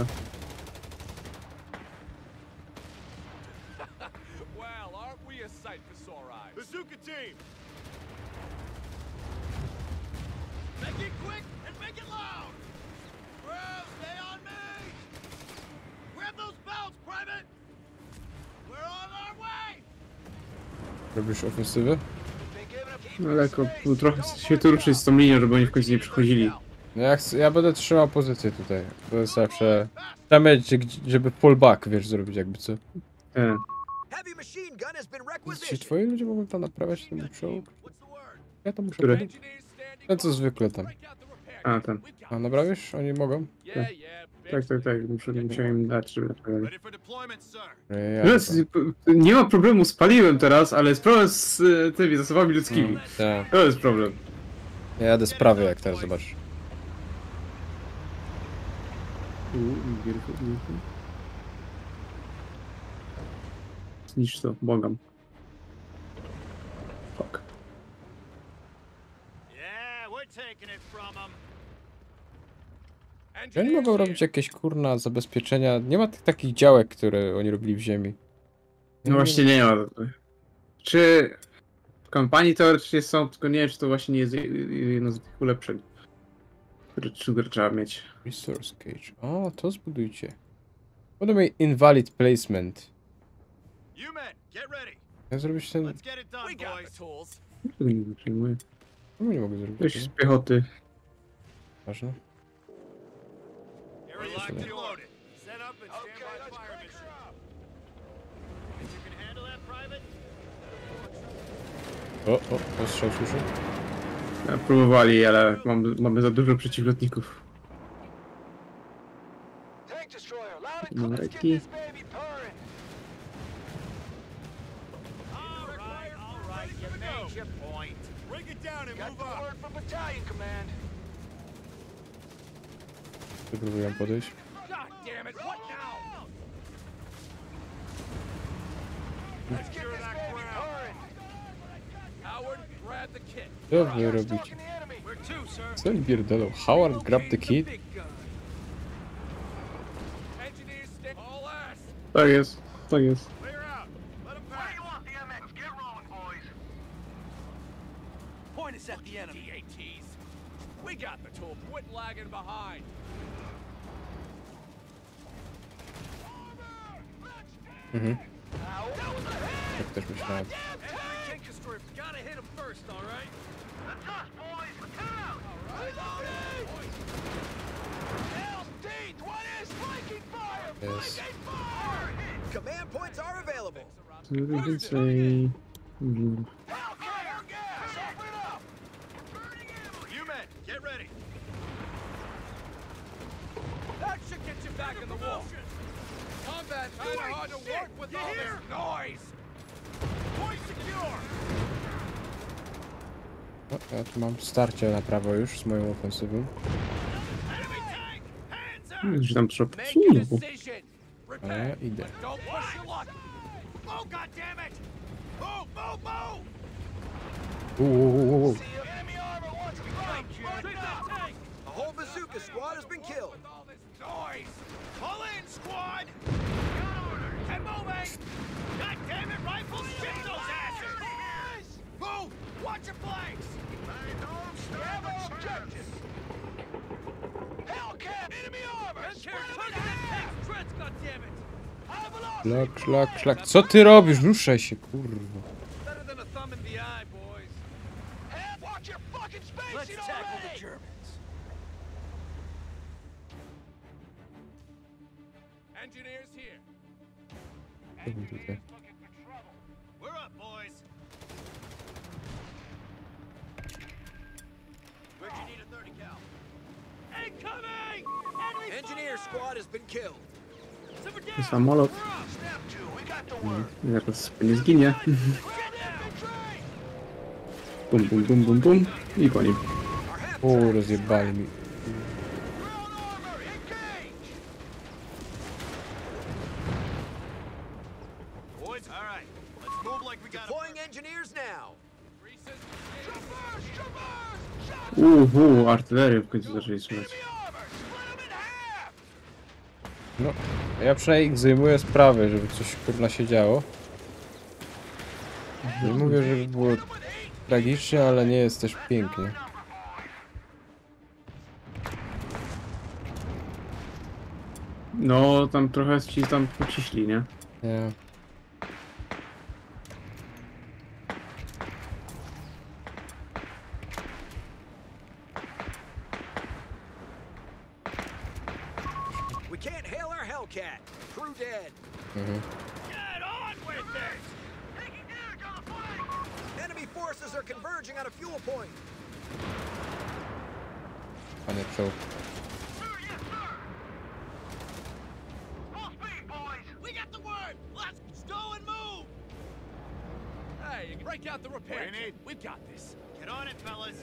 S4: Well, aren't we a sight for sore eyes?
S3: Bazooka team! Make it quick and make it loud! Well, stay on me! Grab those belts, Private! We're on our way!
S1: Robisz ofensywę?
S2: No lekko, bo trochę się tu ruszyć z tą linią, żeby oni w końcu nie przychodzili.
S1: No ja, chcę, ja będę trzymał pozycję tutaj. To jest zawsze... Trzeba mieć, żeby pull back, wiesz, zrobić jakby co.
S2: E.
S5: Heavy machine gun has been
S1: Czy
S5: requisitioned.
S1: twoi ludzie mogą tam naprawiać ten czołg? Ja to muszę
S2: Który?
S1: robić. Ten co zwykle tam.
S2: A, ten.
S1: A naprawisz? Oni mogą?
S4: Yeah, yeah.
S2: Tak, tak, tak. Muszę, musiałem im dać, żeby naprawili.
S3: Ready for deployment, sir.
S1: Ja,
S2: Teraz, nie ma problemu, spaliłem teraz, ale jest problem z e, tymi zasobami ludzkimi.
S1: tak.
S2: To jest problem.
S1: Ja jadę z prawej, jak teraz zobaczysz.
S2: Uuu, beautiful, beautiful. Zniszcz to, błagam. Fuck.
S3: Yeah, we're taking it from them.
S1: Ja nie mogą robić jakieś kurna zabezpieczenia. Nie ma tych takich działek, które oni robili w ziemi.
S2: No właśnie nie ma. Czy w kampanii teoretycznie są, tylko nie wiem, czy to właśnie nie jest jedno z tych ulepszeń, które sugar trzeba mieć.
S1: Resource cage. O, to zbudujcie. Podobnie invalid placement.
S3: You men, get ready.
S1: Jak zrobić ten...
S3: Let's get it done, boys.
S4: tools.
S2: Tego nie przyjmuję.
S1: Czemu nie mogę zrobić
S2: Ktoś
S1: tego?
S2: z piechoty.
S1: Ważne.
S3: Area locked and loaded. Set up and stand by fire mission. Think you can handle that, Private?
S1: O, o, ostrzał słyszę.
S2: Ja, próbowali, ale mam, mamy za dużo przeciwlotników.
S4: Tank destroyer, loud and
S2: No,
S4: let's get
S2: taki.
S4: this baby purring.
S3: All right, all right. You made your point. Break it down and
S4: Got
S3: move
S4: the
S3: up.
S4: word from battalion command.
S1: Tu próbuję podejść.
S4: God damn it! What now? Let's get this baby purring. Howard, grab the kit.
S1: Co wy robicie?
S4: Stalking the enemy.
S3: Where to, sir?
S1: Co im pierdolą? Howard, grab the kid?
S4: Engineers, stand all ass.
S2: Tak jest, tak jest.
S3: Clear out. Let them pass. Where you want the M X? Get rolling, boys.
S4: Point us at the enemy. D A Ts. We got the tool. Quit lagging behind.
S1: Mhm. Tak też myślałem.
S4: Tank destroyer, gotta hit him first, all right?
S3: That's us, boys. Look out.
S4: Reloading! Hell's teeth! What is flanking fire?
S1: Yes.
S4: Flanking fire!
S5: Command points are available.
S2: Coraz więcej. Mhm.
S4: Hellfire gas! Open up! Burning ammo!
S3: You men, get ready.
S4: That should get you back in the wall. Combat kinda hard to work with all this noise.
S3: Point secure.
S1: O, ja tu mam starcie na prawo już z moją ofensywą.
S2: Że tam trzeba
S4: Make a
S2: znowu.
S4: decision.
S1: A ja
S4: Prepare.
S1: idę.
S4: But don't push your luck.
S3: Move, goddammit! Move, move, move!
S1: Uuu.
S3: Enemy armor wants to fight,
S4: Take that tank.
S5: A whole bazooka squad has been killed.
S4: With all this noise.
S3: Pull in, squad! And moving! God damn it, rifles! Shoot those asses! Move! Watch your flanks! We have our objectives! Hellcat! Enemy armor! Spread them in half!
S4: Treads, goddammit.
S3: High velocity!
S1: Szlak, szlak, szlak. Co ty robisz? Ruszaj się, kurwa.
S4: Better than a thumb in the eye, boys.
S3: Half, watch your fucking space!
S5: Let's
S3: you
S5: tackle
S3: already!
S5: the Germans.
S4: Engineers here.
S1: Tutaj.
S3: We're up, boys! Where'd you need a thirty cal? Incoming! Enemy
S5: Engineer squad has been killed.
S3: Super down!
S2: Samolot.
S3: Snap two, we got the word!
S2: Zaraz nie zginie.
S3: Get infantry!
S2: Bum, bum, bum, bum, bum. I po nim.
S5: Our half
S1: O, rozjebali mi.
S3: Ground armor, engage! Boys, all right. Let's move like we got a
S5: deploying engineers now.
S3: Traverse, traverse! Shot
S2: Uhu, artylerię w końcu zaczęli strzelać.
S3: enemy armor! Split them in half!
S1: No, ja przynajmniej zdejmuję sprawę, żeby coś kurna się działo. Nie mówię, żeby było tragicznie, ale nie jest też pięknie.
S2: No, tam trochę ci tam pociśli, nie?
S1: Nie.
S5: We can't hail our Hellcat. Crew dead.
S1: Mhm.
S3: Get on with this! Taking damage on the flank!
S5: Enemy forces are converging on a fuel point.
S1: Panie czołg.
S3: Sir, yes, sir! Full speed, boys! We got the word! Let's go and move!
S4: Hey, you can break out the repair
S3: What do you
S4: kit. We've got this.
S3: Get on it, fellas!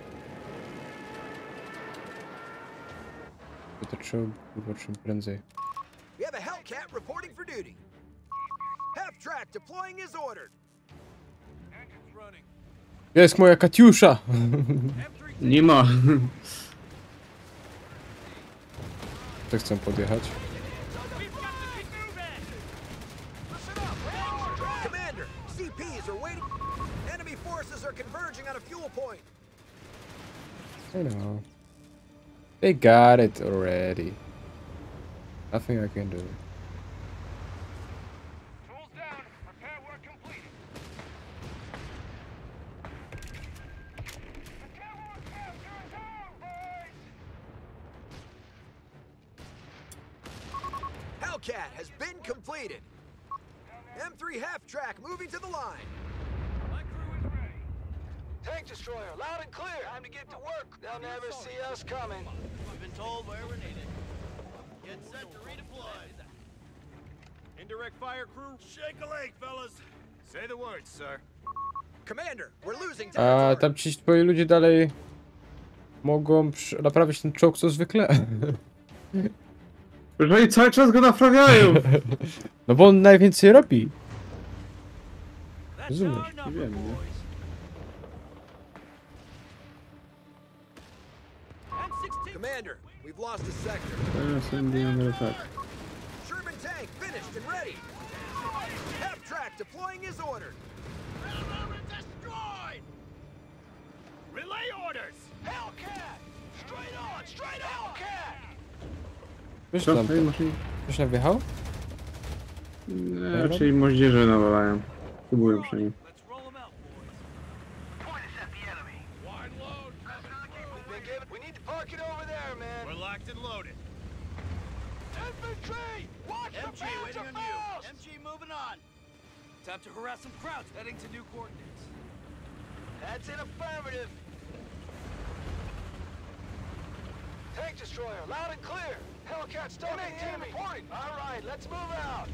S1: To czołg, kurwa, czym prędzej.
S5: We have a Hellcat reporting for duty. Half track deploying as ordered.
S4: Engine's running.
S1: Jest moja Katiusza!
S4: M three
S2: Nie ma.
S1: To chcą podjechać.
S3: We've got to keep moving! Listen up!
S5: Commander, C Ps are waiting. Enemy forces are converging on a fuel point.
S1: I know. They got it already. Nothing I can do.
S3: Tools down. Repair work completed. Repair work after is on, boys!
S5: Hellcat has been completed. M three half track moving to the line.
S3: My crew is ready. Tank destroyer, loud and clear. Time to get to work. They'll never see us coming. We've been told where we're needed. Get set to redeploy. Indirect fire crew, shake a leg, fellas. Say the words, sir.
S5: Commander, we're losing
S1: A
S5: territory.
S1: tam ci twoi ludzie dalej mogą przy- naprawić ten czołg co zwykle.
S2: Że oni cały czas go naprawiają.
S1: No bo on najwięcej robi.
S3: That's
S1: Rozumiesz,
S3: our number,
S2: wiem, nie?
S3: boys. M sixteen.
S5: Commander, we've lost a sector.
S2: Teraz będę tak.
S5: Sherman tank finished and ready. Half track deploying as ordered.
S3: Railroad destroyed! Relay orders! Hellcat! Straight on! Straight Hellcat!
S1: Wiesz
S2: Co?
S1: tam,
S2: Ej, maszyny?
S1: ktoś tam wjechał?
S2: Nie, raczej moździerze nawalają. Próbują przynajmniej.
S3: Let's roll them out, boys. Point us at the enemy.
S4: Wide load.
S3: We've been given. We need to park it over there, man. We're locked and loaded. Infantry! Watch
S6: M G,
S3: the
S6: waiting
S3: Panzer
S6: on you.
S3: Faust!
S6: M G moving on. Time to harass some crowds heading to new coordinates.
S3: That's an affirmative. Tank destroyer, loud and clear. Hellcat still in team reporting. All right, let's move out.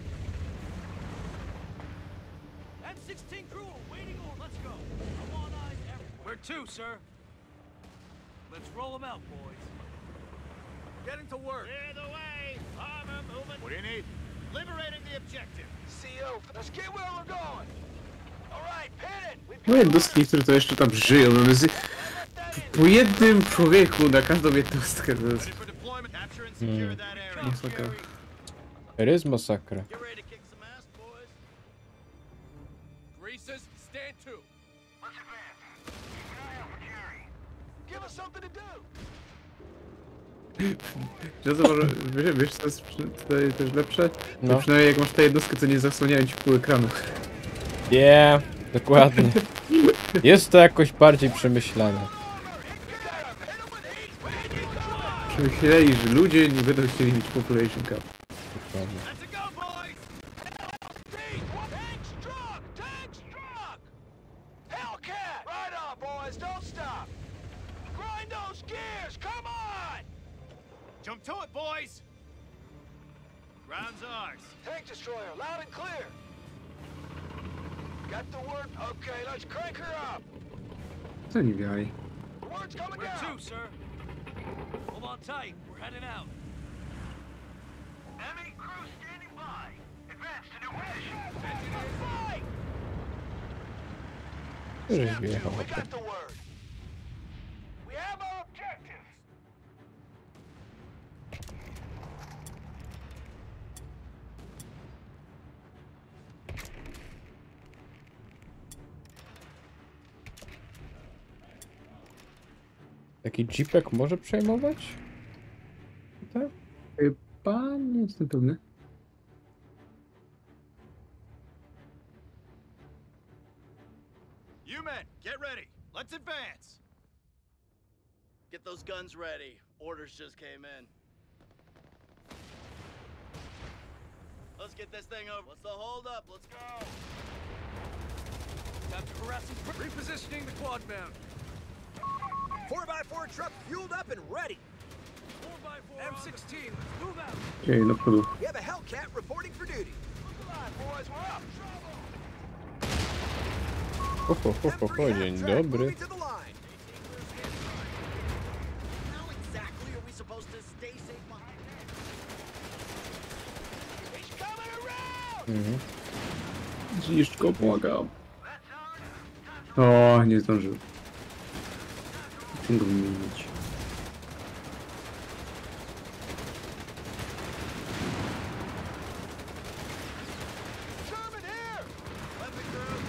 S6: M sixteen crew are waiting on. Let's go. I'm on eyes everywhere. Where to, sir? Let's roll them out, boys.
S3: Getting to work.
S7: Clear the way. Armor moving.
S3: What do you need?
S7: Liberating the objective.
S5: C O, let's get where we're going. All right, pin it. We've
S2: No jednostki, które to jeszcze tam żyją, no z... po jednym człowieku na każdą jednostkę, to jest
S7: Ready for deployment. Capture and secure that area.
S2: masakra.
S1: To jest masakra.
S7: Get ready to kick some ass, boys.
S4: Greasers, stand to.
S5: Let's advance. Keep an eye out for Jerry. Give us something to do.
S2: Że to może, wiesz, wiesz co jest przy- tutaj też lepsze?
S1: No.
S2: No. Przynajmniej jak masz tę jednostkę, co nie zasłaniają ci pół ekranu.
S1: Nie, dokładnie. Jest to jakoś bardziej przemyślane.
S2: Przemyśleli, że ludzie nie będą chcieli mieć population cap.
S1: Dokładnie.
S7: Let's go, boys.
S5: Tank struck! Tank struck! Hellcat! Right on, boys. Don't stop. Grind those gears. Come on!
S7: Jump to it, boys. Ground's ours.
S5: Tank destroyer, loud and clear. Got the word. Okay, let's crank her up.
S2: Co nie wiali?
S5: The word's coming
S6: Where
S5: down.
S6: to, sir? Hold on tight. We're heading out.
S5: Enemy crew standing by. Advance to new position. Fight!
S1: Żeś
S5: Step
S1: wjechał.
S5: two, we got the word. We have our objectives.
S1: Taki jeepek może przejmować? Tak?
S2: Chyba nie jestem pewny.
S7: You men, get ready. Let's advance. Get those guns ready. Orders just came in. Let's get this thing over. What's the hold up? Let's go.
S6: Time to harass some cr-
S4: Repositioning the quad mount.
S5: four by four truck fueled up and ready.
S6: four by four
S4: M sixteen, let's move out.
S2: Ej, do przodu.
S5: We have a Hellcat reporting for duty. Look alive, boys. We're up.
S1: Ho, ho, ho, ho, ho, dzień dobry.
S5: Moving to the line.
S7: How exactly are we supposed to stay safe behind there?
S5: He's coming around.
S1: Mhm.
S2: Zniszcz go, błagam. O, nie zdążył. Chcę go wymienić.
S5: German here.
S7: Weapon group.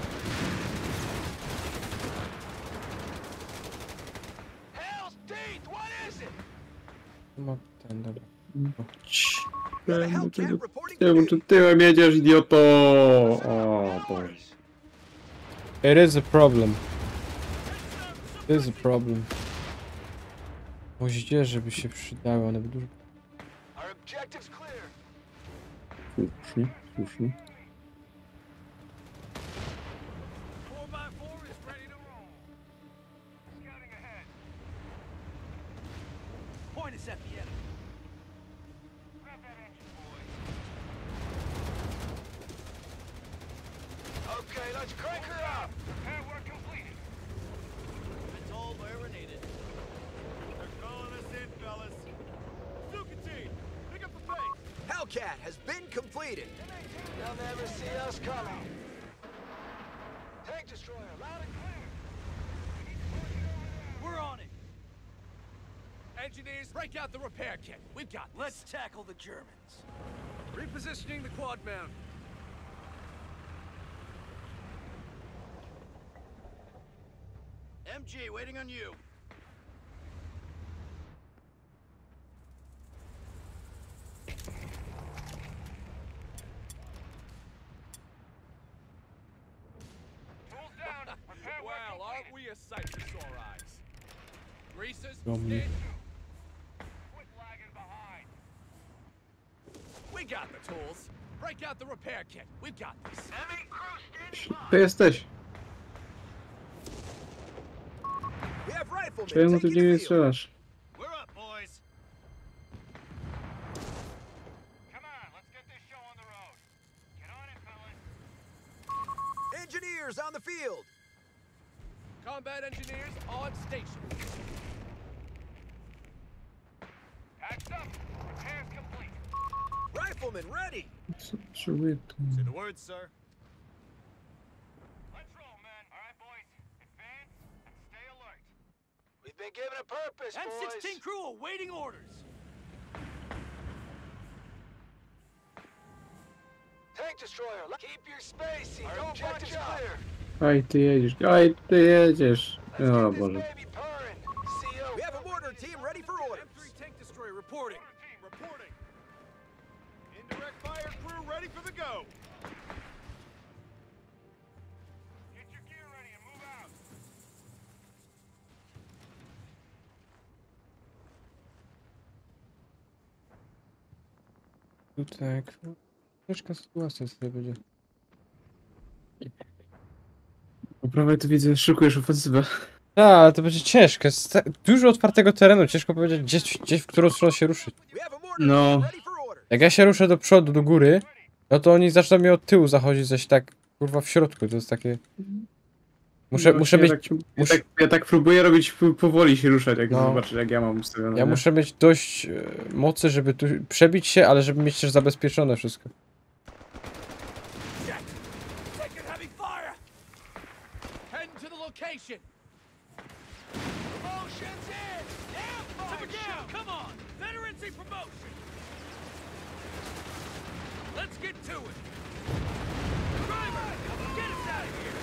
S5: Hell's teeth. What is it?
S1: Ma ten, dobra.
S2: Cii.
S5: We have a
S2: Czemu ty,
S5: Hellcat reporting for
S2: czemu
S5: duty.
S2: ty tyłem jedziesz, idioto? O, Boże.
S1: It is a problem. It is a problem. Moździerze by się przydały, one by dużo...
S5: Our objective's clear.
S2: Słusznie, słusznie.
S4: Four by four is ready to roll.
S5: Scouting ahead.
S6: Point is at the enemy.
S5: Grab that engine, boys. Okay, let's crank her up. Repair work completed.
S7: Been told where we're needed. They're calling us in, fellas. Stuka team, pick up the pace.
S5: Hellcat has been completed. They'll never see us coming. Tank destroyer, loud and clear.
S6: We're on it.
S4: Engineers, break out the repair kit. We've got this.
S6: Let's tackle the Germans.
S4: Repositioning the quad mount.
S7: M G, waiting on you.
S4: Well, aren't we a sight for sore eyes? Greasers,
S1: Um,
S4: stand to. Quit lagging behind. We got the tools. Break out the repair kit. We've got this.
S5: Enemy crew standing
S2: To jesteś.
S5: We have riflemen
S2: Czemu ty
S5: taking
S2: w niego nie
S5: the field.
S2: strzelasz?
S7: We're up, boys.
S5: Come on, let's get this show on the road. Get on it, fellas. Engineers on the field.
S4: Combat engineers on station. Axe up. Repairs complete.
S3: Rifleman ready!
S2: Co potrzebuję tu?
S7: Say the word, sir.
S5: Let's roll, men. All right, boys. Advance and stay alert. We've been given a purpose,
S6: M
S5: boys.
S6: sixteen crew awaiting orders.
S5: Tank destroyer, le- keep your spacing. Don't objectives clear.
S2: Aj, ty jedziesz, aj, ty jedziesz.
S5: Let's
S2: O
S5: get this
S2: Boże.
S5: baby purring. C O.
S3: We have a mortar team ready for
S4: M
S3: orders.
S4: three tank destroyer reporting.
S7: Team reporting. Indirect fire crew ready for the go.
S5: Get your gear ready and move out.
S1: Tutaj... Ciężka sytuacja sobie będzie.
S2: Po prawej tu widzę, szykujesz ofensywę.
S1: Tak, ale to będzie ciężkie. Jest ta- dużo otwartego terenu, ciężko powiedzieć gdzieś, gdzieś w którą stronę się ruszyć.
S3: We have a mortar
S2: No.
S3: team ready for orders.
S1: Jak ja się ruszę do przodu, do góry, no to oni zaczną mnie od tyłu zachodzić, zaś tak, kurwa, w środku, to jest takie... Muszę,
S2: No,
S1: muszę
S2: ja
S1: mieć...
S2: Tak, ja,
S1: muszę-
S2: tak, ja tak próbuję robić p- powoli się ruszać, jak
S1: No.
S2: zobaczysz, jak ja mam ustawione.
S1: Ja
S2: nie?
S1: muszę mieć dość e, mocy, żeby tu przebić się, ale żeby mieć też zabezpieczone wszystko.
S6: Taking heavy fire.
S4: Heading to the location.
S5: Promotion's in. Damn
S6: Super
S5: fire
S6: down.
S5: shoot.
S6: Come on. Veterancy promotion. Let's get to it. Driver, get us out of here.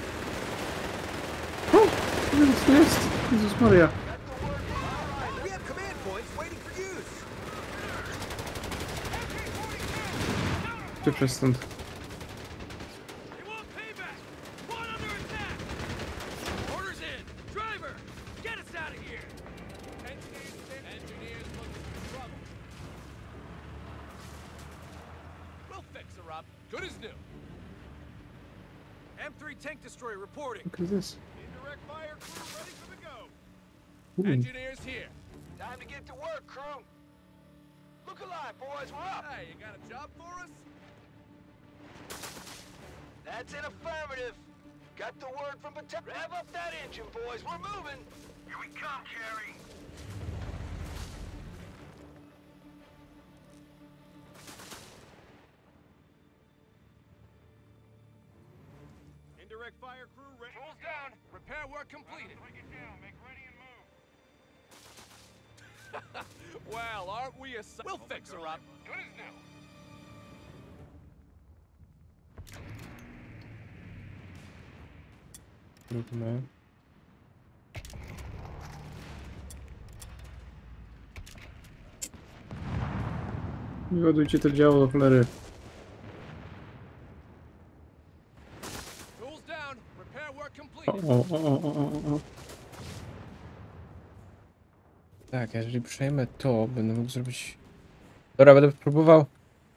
S2: Co jest? Jezus Maria.
S3: We have command points waiting for use.
S2: Ty przez stąd.
S6: They want payback. One under attack. Orders in. Driver, get us out of here.
S4: Engineers, engineers looking for trouble. We'll fix her up. Good as new.
S6: M three tank destroyer reporting.
S2: Look at this.
S7: Indirect fire crew ready for the go.
S2: Ooh.
S4: Engineers here.
S5: Time to get to work, crew. Look alive, boys. We're up.
S4: Hey, you got a job for us?
S5: That's an affirmative. Got the word from Battalion. Rev up that engine, boys. We're moving. Here we come, Jerry.
S7: Indirect fire crew ready.
S4: Tools down. Repair work completed.
S5: Break it down. Make ready and move.
S4: Well, aren't we a... si- We'll fix her up.
S5: Good as new.
S1: Trudne.
S2: Nie ładujcie to działo do cholery.
S4: Tools down. Repair work
S2: O,
S4: completed.
S2: o, o, o, o, o.
S1: Tak, jeżeli przejmę to, będę mógł zrobić... Dobra, będę próbował.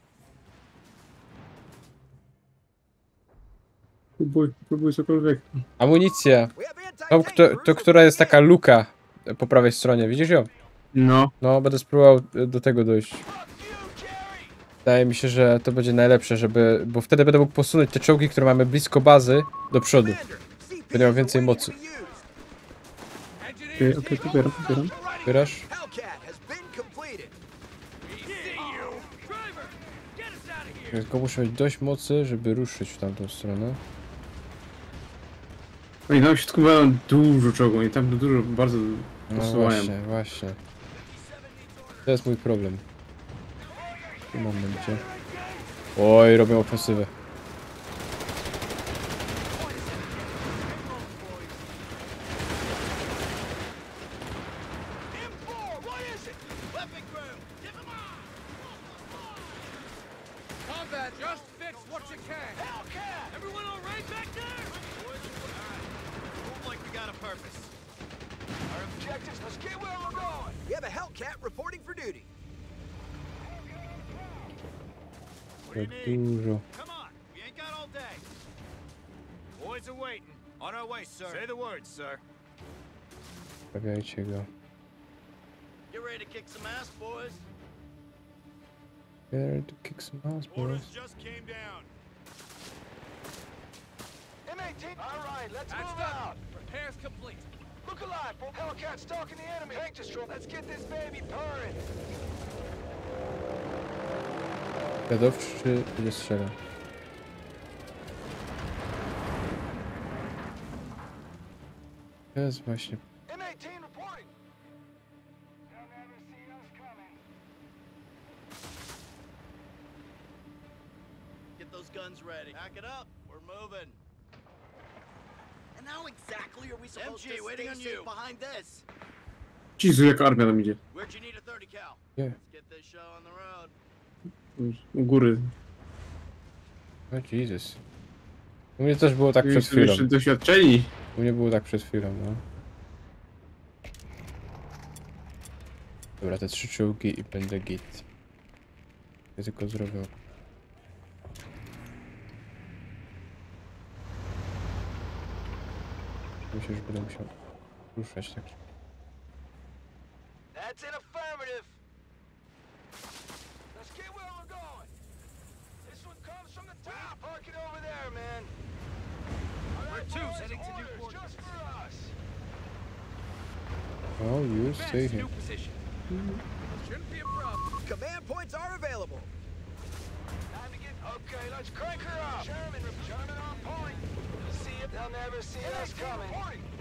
S2: Próbuj, próbuj cokolwiek.
S1: Amunicja.
S3: We have
S1: To,
S3: anti-tank
S1: to,
S3: crews
S1: to
S3: with
S1: która jest taka
S3: command.
S1: luka po prawej stronie, widzisz ją?
S2: No.
S1: No, będę spróbował e, do tego dojść.
S5: Fuck you, Jerry.
S1: Wydaje mi się, że to będzie najlepsze, żeby... Bo wtedy będę mógł posunąć te czołgi, które mamy blisko bazy, do przodu.
S3: Commander, C P
S1: Będę miał
S3: is
S1: więcej
S3: waiting
S1: mocy.
S3: to be used.
S2: Okej,
S4: Engineers,
S2: okej, pobieram, pobieram.
S1: Wyraż?
S3: Hellcat has been completed.
S6: We see you. Driver, get us out of here.
S1: Tylko muszę mieć dość mocy, żeby ruszyć w tamtą stronę.
S2: Oni tam w środku mają dużo czołgów i tam dużo, bardzo
S1: No
S2: posuwają.
S1: właśnie, właśnie. To jest mój problem. W tym momencie. Oj, robią ofensywę.
S5: M four, what is it? Weapon crew. Give him on.
S4: combat, just fix what you can.
S5: Hellcat.
S6: Everyone all right back there?
S7: Move like we got a purpose.
S5: Our objectives. Let's get where we're going.
S3: We have a Hellcat reporting for duty.
S1: Tak dużo.
S7: Come on, we ain't got all day. Boys are waiting. On our way, sir. Say the word, sir.
S1: Stawiajcie go.
S5: Get ready to kick some ass, boys.
S1: Ready to kick some ass, boys.
S7: Orders just came down.
S5: M eighteen. All right, let's
S4: That's
S5: move
S4: done.
S5: out.
S4: Prepare Repair's complete.
S5: Look alive, boy. Hellcat stalking the enemy. Tank destroy. Let's get this baby purring.
S1: Wiadowczy czy będzie strzela? To jest właśnie...
S5: M eighteen reporting. They'll never see us coming.
S7: Get those guns ready. Back it up. We're moving. And how exactly are we supposed
S6: M G,
S7: to
S6: waiting
S7: stay
S6: on
S7: safe
S6: you.
S7: behind this?
S2: Jezu, jaka armia tam idzie.
S7: Where'd you need a thirty cal?
S1: Nie.
S7: Let's get this show on the road.
S2: U góry.
S1: O Jezus. U mnie też było tak przed
S2: Są
S1: chwilą.
S2: jeszcze doświadczeni.
S1: U mnie było tak przed chwilą, no. Dobra, te trzy czołgi i będę git. Ja tylko zrobię. Myślę, że będę musiał ruszać tak.
S5: That's an affirmative. Let's get where we're going. This one comes from the top. Park it over there, man. All
S6: Where
S5: right,
S6: to?
S5: boys,
S6: Heading to new
S5: orders
S6: quarters.
S5: just for us.
S1: Oh, you stay
S6: Advance to
S1: here.
S6: new position. Shouldn't be a problem.
S7: Command points are available.
S5: Time to get. Okay, let's crank her up. Sherman, Sherman on point. See if they'll never see us coming.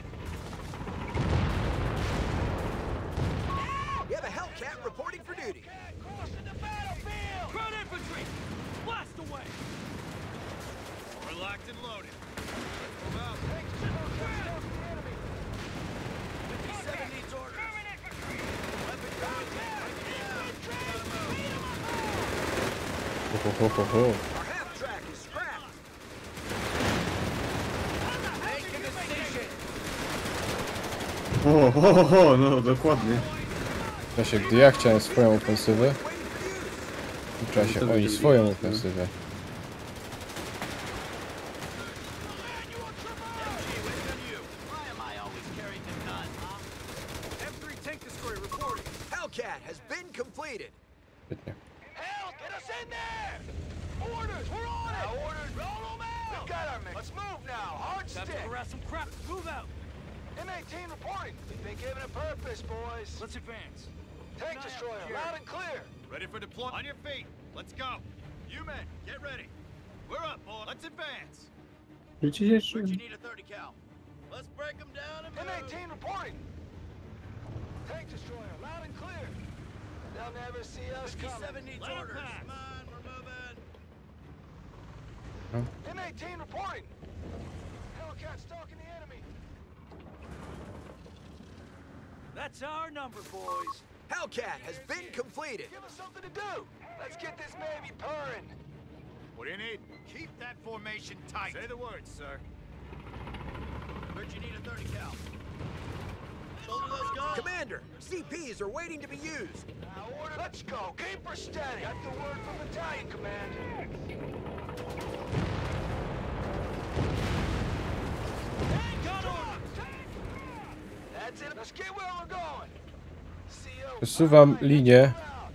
S7: We have a Hellcat reporting for duty.
S5: Crossing the battlefield.
S6: Front infantry! Blast away! We're locked and loaded. Move out.
S7: fifty-seven needs orders.
S1: Ho, ho, ho, ho, ho.
S7: Our half track is scrapped.
S6: Make a decision!
S2: O, ho, ho, ho, no dokładnie.
S1: W czasie gdy ja chciałem swoją ofensywę, w czasie oni swoją ofensywę.
S7: Why am I always carrying the gun, huh?
S6: M three tank destroyer reporting.
S7: Hellcat has been completed.
S1: Świetnie.
S5: Hell, get us in there! Orders, we're on it! Now, orders, roll them out! We've got our mix. Let's move now. Hard
S6: Time
S5: stick.
S6: to harass some crap. Move out.
S5: M eighteen reporting. We've been given a purpose, boys.
S6: Let's advance.
S5: Tank destroyer, loud and clear.
S7: Ready for deployment. On your feet. Let's go. You men, get ready. We're up, boy. Let's advance.
S2: Widzicie, czy...
S7: Where'd you need a thirty cal? Let's break them down and
S5: M
S7: move.
S5: eighteen reporting. Tank destroyer, loud and clear. They'll never see us
S7: fifty-seven
S5: coming.
S7: needs
S6: Let 'em
S7: orders.
S6: pass.
S7: Come on, we're moving.
S5: M eighteen reporting. Hellcat stalking the enemy.
S6: That's our number, boys.
S7: Hellcat has been completed.
S5: Give us something to do. Let's get this baby purring.
S7: What do you need? Keep that formation tight. Say the words, sir. Where'd you need a thirty cal? Shoulder those guns. Commander, C Ps are waiting to be used.
S5: Now order. Let's go. Keep her steady. Got the word from battalion command. That's it. Let's get where we're going. C O.
S1: Przesuwam linię.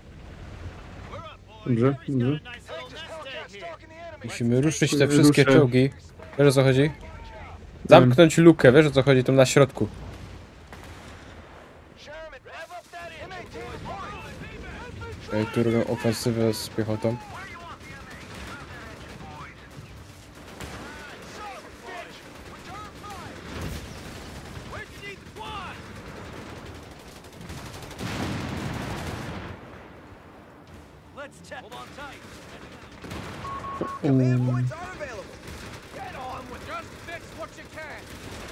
S2: Dobrze, dobrze.
S5: Tank just Hellcat stalking the enemy.
S1: Musimy ruszyć te wszystkie
S2: Ruszę.
S1: czołgi. Wiesz o co chodzi? Zamknąć lukę, wiesz o co chodzi? Tą na środku.
S5: Sherman, rev up that M eighteen reporting.
S1: Ej, tu robią ofensywę z piechotą.
S6: Where'd you need the quad? Let's test. Hold on tight.
S7: Command points are available.
S6: Get on with just fix what you can.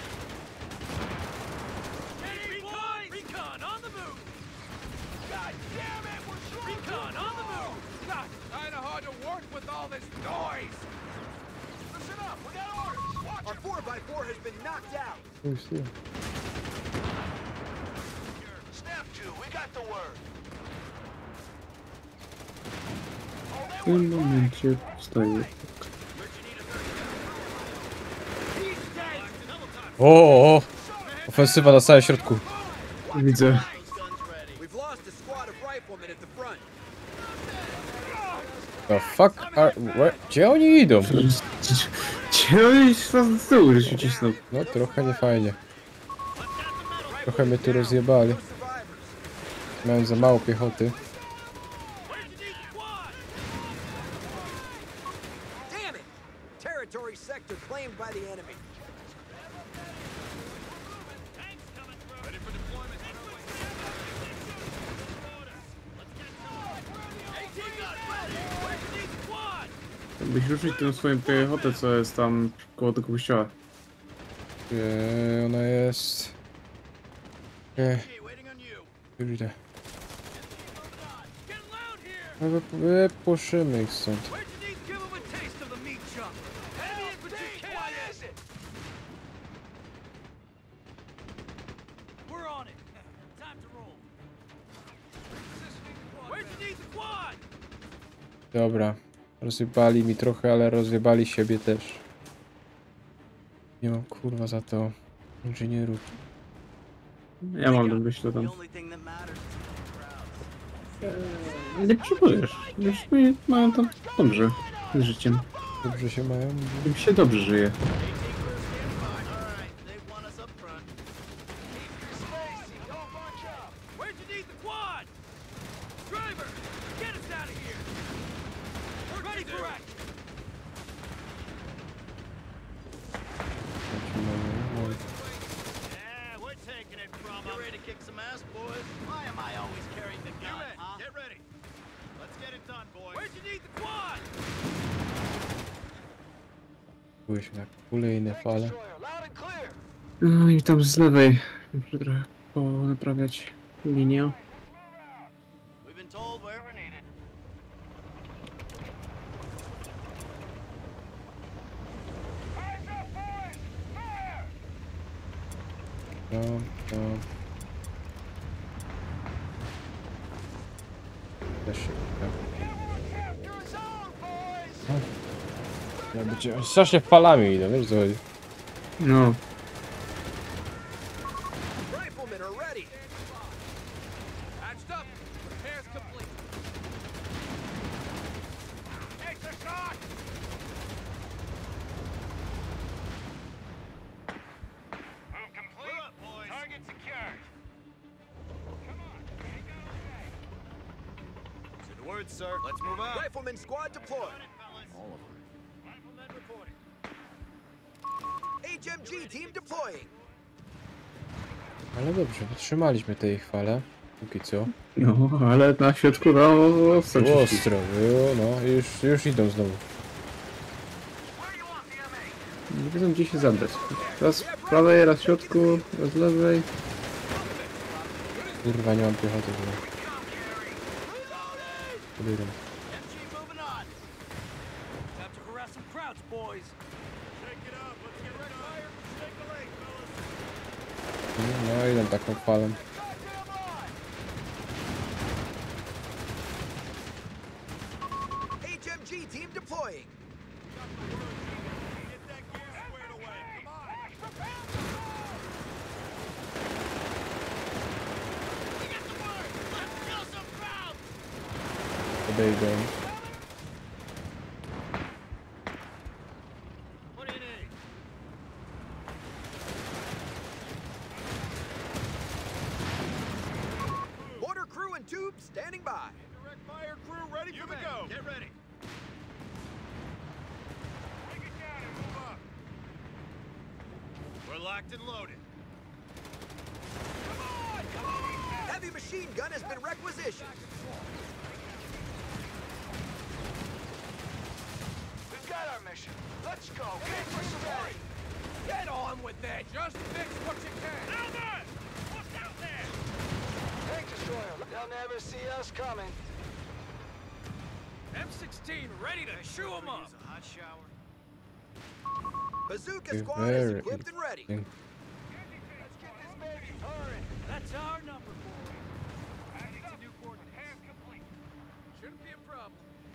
S6: Steady, boys! Recon on the move. God damn it, we're short. Recon on the move. God, kind of hard to work with all this noise.
S5: Listen up. We got orders. Watch
S7: Our
S5: it.
S7: four by four has been knocked out.
S5: Snap two. We got the word.
S2: W tym momencie wstaję.
S1: O, o! Ofensywa na całym środku.
S2: Widzę.
S7: We've lost a squad of riflemen at the front.
S1: The fuck are... Where? Gdzie oni idą?
S2: Gdzie oni z tyłu, że się cisną?
S1: No trochę niefajnie. Trochę mnie tu rozjebali. Miałem za mało piechoty.
S7: Damn it! Territory sector claimed by the enemy.
S2: Jakbyś ruszyć tę swoją piechotę, co jest tam koło tego kościoła.
S1: Gdzie ona jest? Nie, już idę. No wy- Wypuszymy ich stąd. Dobra. Rozjebali mi trochę, ale rozjebali siebie też. Nie mam kurwa za to inżynierów.
S2: Ja mam ten myślę tam. Nie potrzebujesz. Już mi mają tam dobrze z życiem.
S1: Dobrze się mają?
S2: Im się dobrze żyje.
S1: Byłeś na kolejne fale.
S2: No i tam z lewej muszę trochę ponaprawiać linię.
S1: No, no. Też się no. Ja będzie strasznie falami idą, wiesz co chodzi?
S2: No.
S7: Riflemen are ready.
S6: Patched up. Repairs complete. Take the shot. Move complete. Up, boys. Target secured. Come on. Ain't got okay.
S3: To the word, sir. Let's move out.
S7: Rifleman squad deployed.
S3: All of them.
S6: Riflemen reporting.
S7: H M G team deploying.
S1: Ale dobrze, wytrzymaliśmy tej fale. Póki co.
S2: No, ale na środku no ostro.
S1: Było ostro, było, no. Już, już idą znowu.
S2: Nie wiedzą gdzie się zabrać. Raz z prawej, raz w środku, raz z lewej.
S1: Kurwa, nie mam piechoty. Podejdę.
S5: Time to harass some crowds, boys.
S1: No, idę taką falą.
S7: H M G team deploying.
S1: Podejdę.
S7: Mortar crew and tubes standing by.
S3: Direct fire crew ready for the go. Get ready.
S6: Take it down and move up.
S3: We're locked and loaded.
S7: Heavy machine gun has been requisitioned.
S5: We've got our mission. Let's go. Get for support. Get on with it.
S6: Just fix what you can.
S5: Albert! What's out there? Tank destroyer. They'll never see us coming.
S6: M sixteen ready to chew them up.
S3: A hot shower.
S7: Bazooka
S1: You're
S7: squad is
S1: very
S7: equipped and ready.
S1: interesting.
S5: Let's get this baby purring.
S6: That's our number, boy. Adding to new coordinates. Repair complete. Shouldn't be a problem.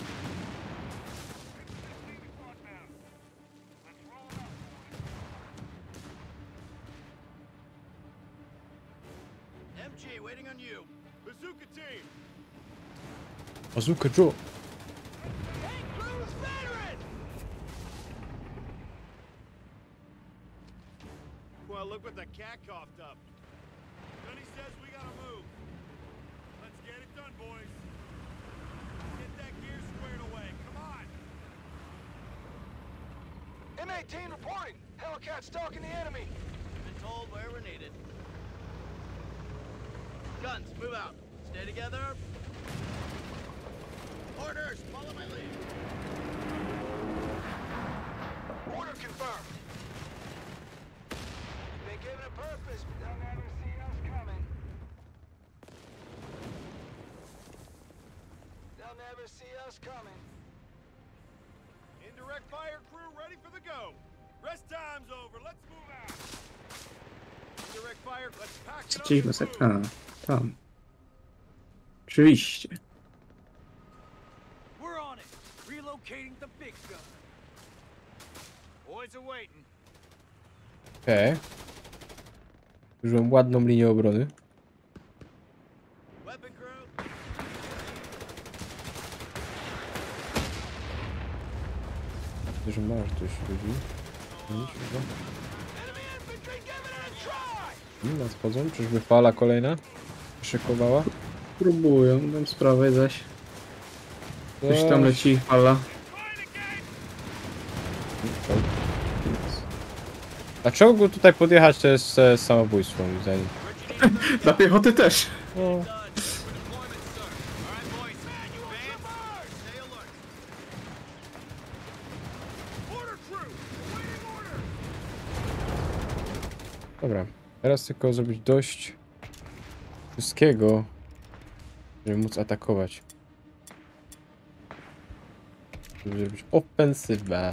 S3: M G waiting on you. Bazooka team.
S1: Bazooka Joe.
S5: Tank crew is veteran!
S3: Well, look what the cat coughed up.
S7: boys. Get that gear squared away. Come on.
S5: M eighteen reporting. Hellcat stalking the enemy.
S8: Been told where we're needed. Guns, move out. Stay together. Orders, follow my lead.
S5: Order confirmed. Been given a purpose, but they'll never see us coming. They'll never see us coming.
S7: Indirect fire crew ready for the go. Rest time's over. Let's move out. Indirect fire. Let's pack it up.
S2: Chcieliśmy
S7: and
S2: sobie...
S7: move.
S2: A, tam. Oczywiście.
S6: We're on it. Relocating the big gun.
S7: Boys are waiting.
S1: Okej. Okay. Już mam ładną linię obrony.
S8: Weapon crew.
S1: Że masz też ludzi. Nic, chyba. Hmm, nadchodzą. Czyżby fala kolejna? Szykowała?
S2: Próbują, dam sprawę zaś. Coś tam
S1: Coś.
S2: leci, fala.
S1: Dlaczego go tutaj podjechać to jest e, samobójstwo moim zdaniem.
S2: Dla piechoty też.
S1: No,
S7: Deployment, sir. All right, boys. Advance. Stay alert.
S6: Order crew. Waiting order.
S1: dobra. Teraz tylko zrobić dość wszystkiego, żeby móc atakować. Żeby zrobić ofensywę.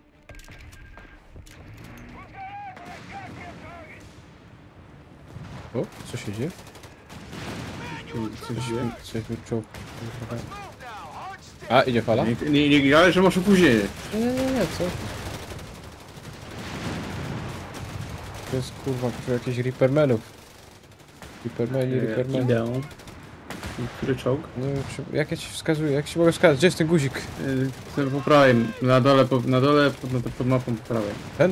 S1: O, co się dzieje?
S2: Coś dzieje?
S1: Coś mi czoł. A, idzie fala?
S2: Nie, nie, nie, ale że masz opóźnienie.
S1: Nie, nie, nie, co? To jest kurwa, tu jakiś Reapermanów. Reapermani, Reapermani.
S2: Idę. Który czołg?
S1: No, czy, jak ja ci wskazuję, jak ci mogę wskazać? Gdzie jest ten guzik?
S2: Yy, po prawej, na dole, po, na dole, pod, no to pod mapą po prawej.
S1: Ten?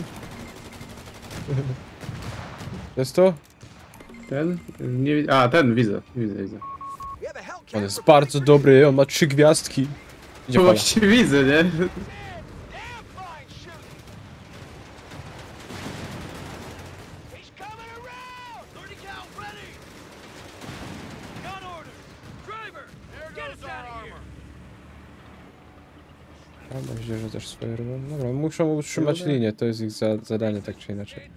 S1: To jest to?
S2: Ten? Nie, wi- a, ten, widzę, widzę, widzę.
S7: We have a Hellcat
S1: On jest
S7: reporting
S1: bardzo dobry, on ma trzy gwiazdki. Idzie
S2: No
S1: fala.
S2: właściwie widzę, nie?
S5: Damn fine shooting. He's coming around.
S6: thirty cal ready. Gun order. Driver, get us out of here.
S1: A, myślę, że też swoje robią. Dobra, muszą utrzymać linię, to jest ich za, zadanie tak czy inaczej.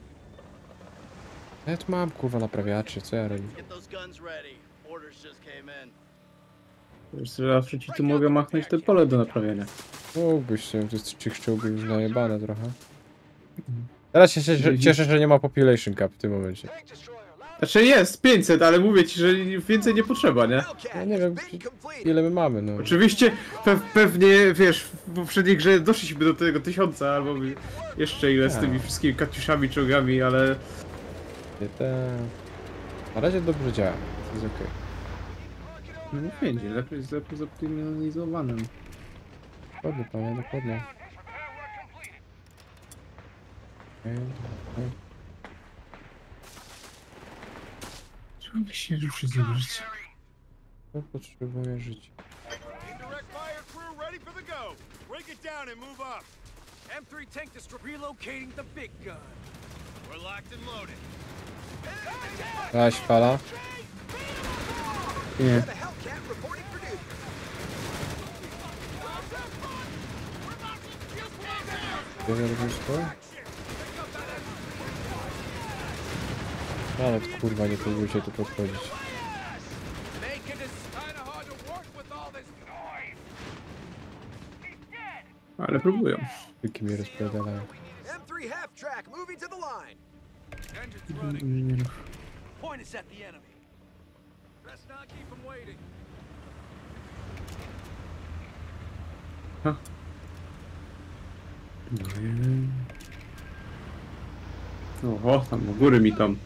S1: Ja tu mam kurwa naprawiaczy, co ja robię?
S8: Get those guns ready. Orders just came in.
S2: Wiesz, zawsze ci tu mogę machnąć te pole do naprawienia.
S1: Mógłbyś sobie, to jest tych czołgów już najebane trochę. Teraz się cieszę, cieszę, że nie ma population cap w tym momencie.
S5: Tank destroyer loud.
S2: Znaczy jest, pięćset, ale mówię ci, że więcej nie potrzeba, nie?
S7: Hellcat
S1: Ja nie
S7: has
S1: wiem,
S7: been completed.
S1: ile my mamy, no.
S2: Oczywiście pe pewnie, wiesz, w poprzedniej grze doszliśmy do tego tysiąca, albo jeszcze ile z tymi wszystkimi katiuszami, czołgami, ale...
S1: Nie te... Na razie dobrze działa, to jest okej.
S2: No będzie, lepiej, lepiej zoptymalizowanym.
S1: Dokładnie, panie, dokładnie. Okej, okej.
S2: Trzeba by się ruszyć zobaczyć.
S1: To potrzebuję życia.
S7: Indirect fire crew ready for the go. Break it down and move up.
S6: M three tank destroyer. Relocating the big gun.
S7: We're locked and loaded.
S1: Daś fala.
S2: Nie.
S7: We have a Hellcat reporting for duty.
S1: Wiele robisz to? Nawet kurwa nie próbujcie tu podchodzić.
S6: Making it kind of hard to work with all this noise.
S2: Ale próbują.
S1: Tylko mnie rozpierdalają.
S7: M three half track moving to the line.
S6: Engines running.
S2: Nie.
S6: Point is at the enemy. Let's not keep them waiting.
S2: Oho, tam do góry mi tam.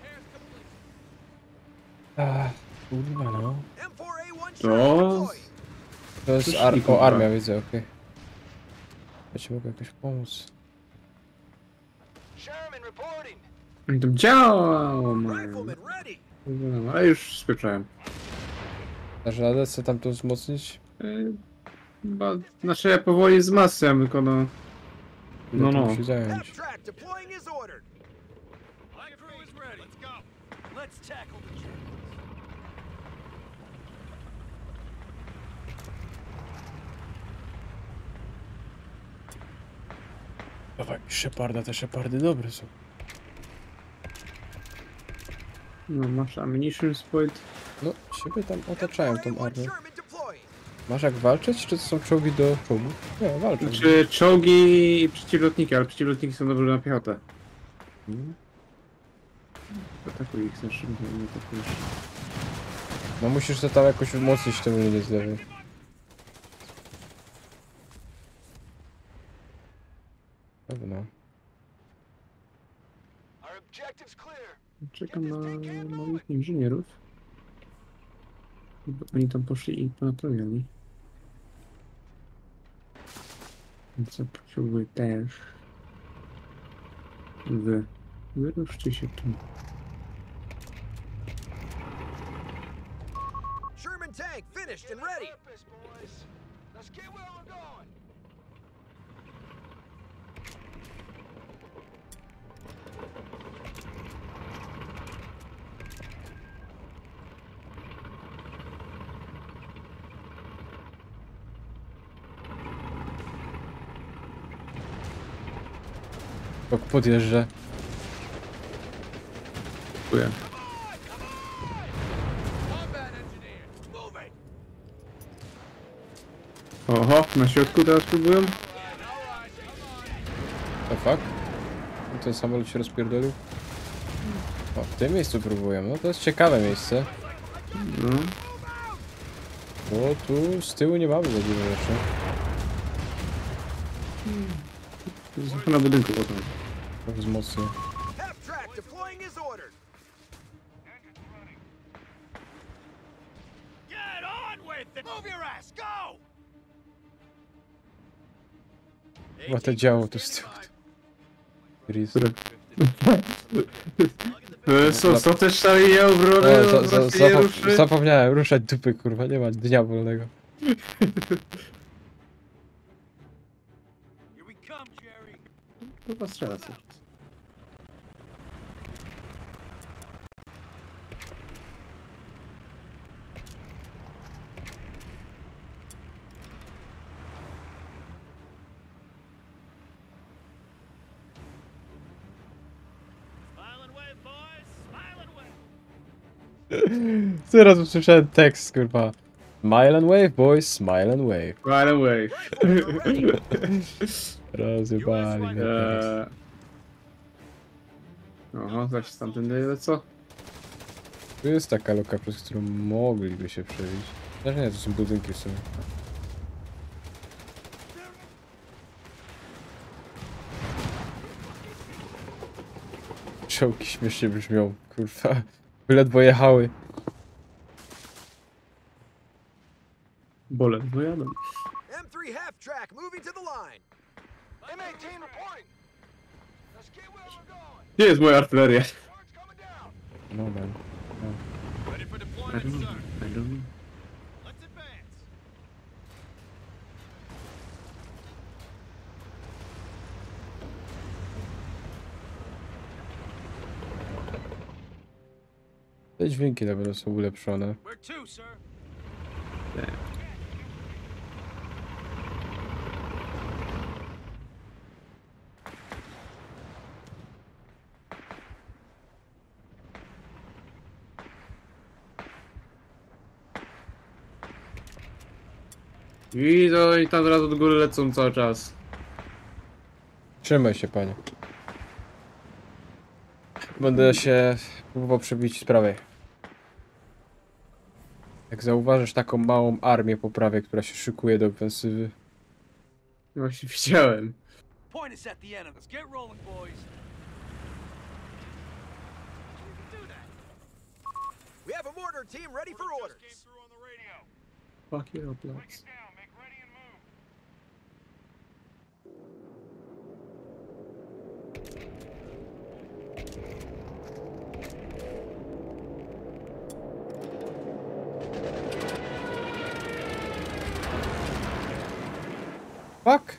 S1: Ach, kurwa no.
S7: M four A one
S2: No.
S7: track deployed.
S1: To jest
S2: Coś
S1: ar
S2: mi,
S1: o,
S2: kurwa.
S1: armia, widzę, okej. Ja ci mogę jakoś pomóc.
S5: Sherman reporting.
S2: I tam działało, man.
S7: Rifleman ready.
S2: Ale już spieczałem.
S1: Dasz radę co tam to wzmocnić?
S2: Yy, chyba, znaczy ja powoli wzmacniam, tylko no... No,
S1: to
S2: no.
S1: musi zająć.
S7: Half-track deploying as ordered.
S6: My crew is ready. Let's go.
S7: Let's tackle the Germans.
S1: Dawaj, Sheparda, te Shepardy dobre są.
S2: No, masz ammunition point.
S1: No, siebie tam otaczają tą
S7: One
S1: armię.
S7: German deploying.
S1: Masz jak walczyć, czy to są czołgi do czołgów? Nie, walczą.
S2: Znaczy czołgi i przeciwlotniki, ale przeciwlotniki są dobre na piechotę.
S1: Mhm.
S2: Atakuj ich na szybko, nie atakujesz.
S1: No musisz to tam jakoś umocnić tę linię z lewej. Pewno.
S5: Our objective's clear.
S2: Czekam na moich inżynierów. Bo oni tam poszli i ponaprawiali. Więc ja potrzebuję też. Wy. Wyruszcie się tu.
S7: German tank finished and ready.
S5: Purpose, boys. Let's get where we're going.
S1: Jak podjeżdżę.
S2: Dziękuję.
S6: Combat engineer, move it.
S2: Oho, na środku teraz próbują?
S1: To fuck? I ten samolot się rozpierdolił? O, w tym miejscu próbuję. No to jest ciekawe miejsce.
S2: No.
S1: Bo tu z tyłu nie mamy za dużo rzeczy.
S2: Jest na budynku potem.
S1: To wzmocnię.
S7: Half-track deploying as ordered.
S6: Get on with it. Move your ass. Go.
S1: Chyba to działo tu z tyłu. Gris.
S2: Które? E, Co, co też szaleje obrony?
S1: O, za, za,
S2: Odwrotnie nie
S1: zapo
S2: ruszy?
S1: zapomniałem ruszać dupy, kurwa, nie ma dnia wolnego.
S6: Here we come, Jerry.
S2: Chyba strzela sobie.
S8: Smile and wave, boys. Smile and wave.
S1: Teraz usłyszałem tekst, kurwa. Smile and wave, boys, smile and wave.
S2: Right away.
S1: Rozjebali mnie teraz.
S2: Eee... Oho, zaś stamtędy lecą.
S1: Tu jest taka loka, przez którą mogliby się przebić. Znaczy nie, to są budynki w sumie. Czołgi śmiesznie brzmią, kurwa. Ledwo jechały.
S2: Bole, no jadą.
S7: M three half-track moving to the line.
S5: M eighteen reporting. Let's get where we're going.
S2: Gdzie jest moja artyleria?
S5: Work's coming down.
S1: No man.
S6: Ready for
S2: I
S6: deployment,
S2: don't know.
S6: sir.
S2: I don't know.
S6: Let's advance.
S1: Te dźwięki na pewno są ulepszone.
S6: Where to, sir?
S2: I to i tam zaraz od góry lecą cały czas.
S1: Trzymaj się, panie. Będę się próbował przebić z prawej. Jak zauważysz taką małą armię po prawej, która się szykuje do ofensywy.
S2: Właśnie widziałem.
S6: Point is at the enemy. Let's get rolling, boys.
S7: We have a mortar team ready for orders.
S2: Fuck you, blocks.
S1: Fuck!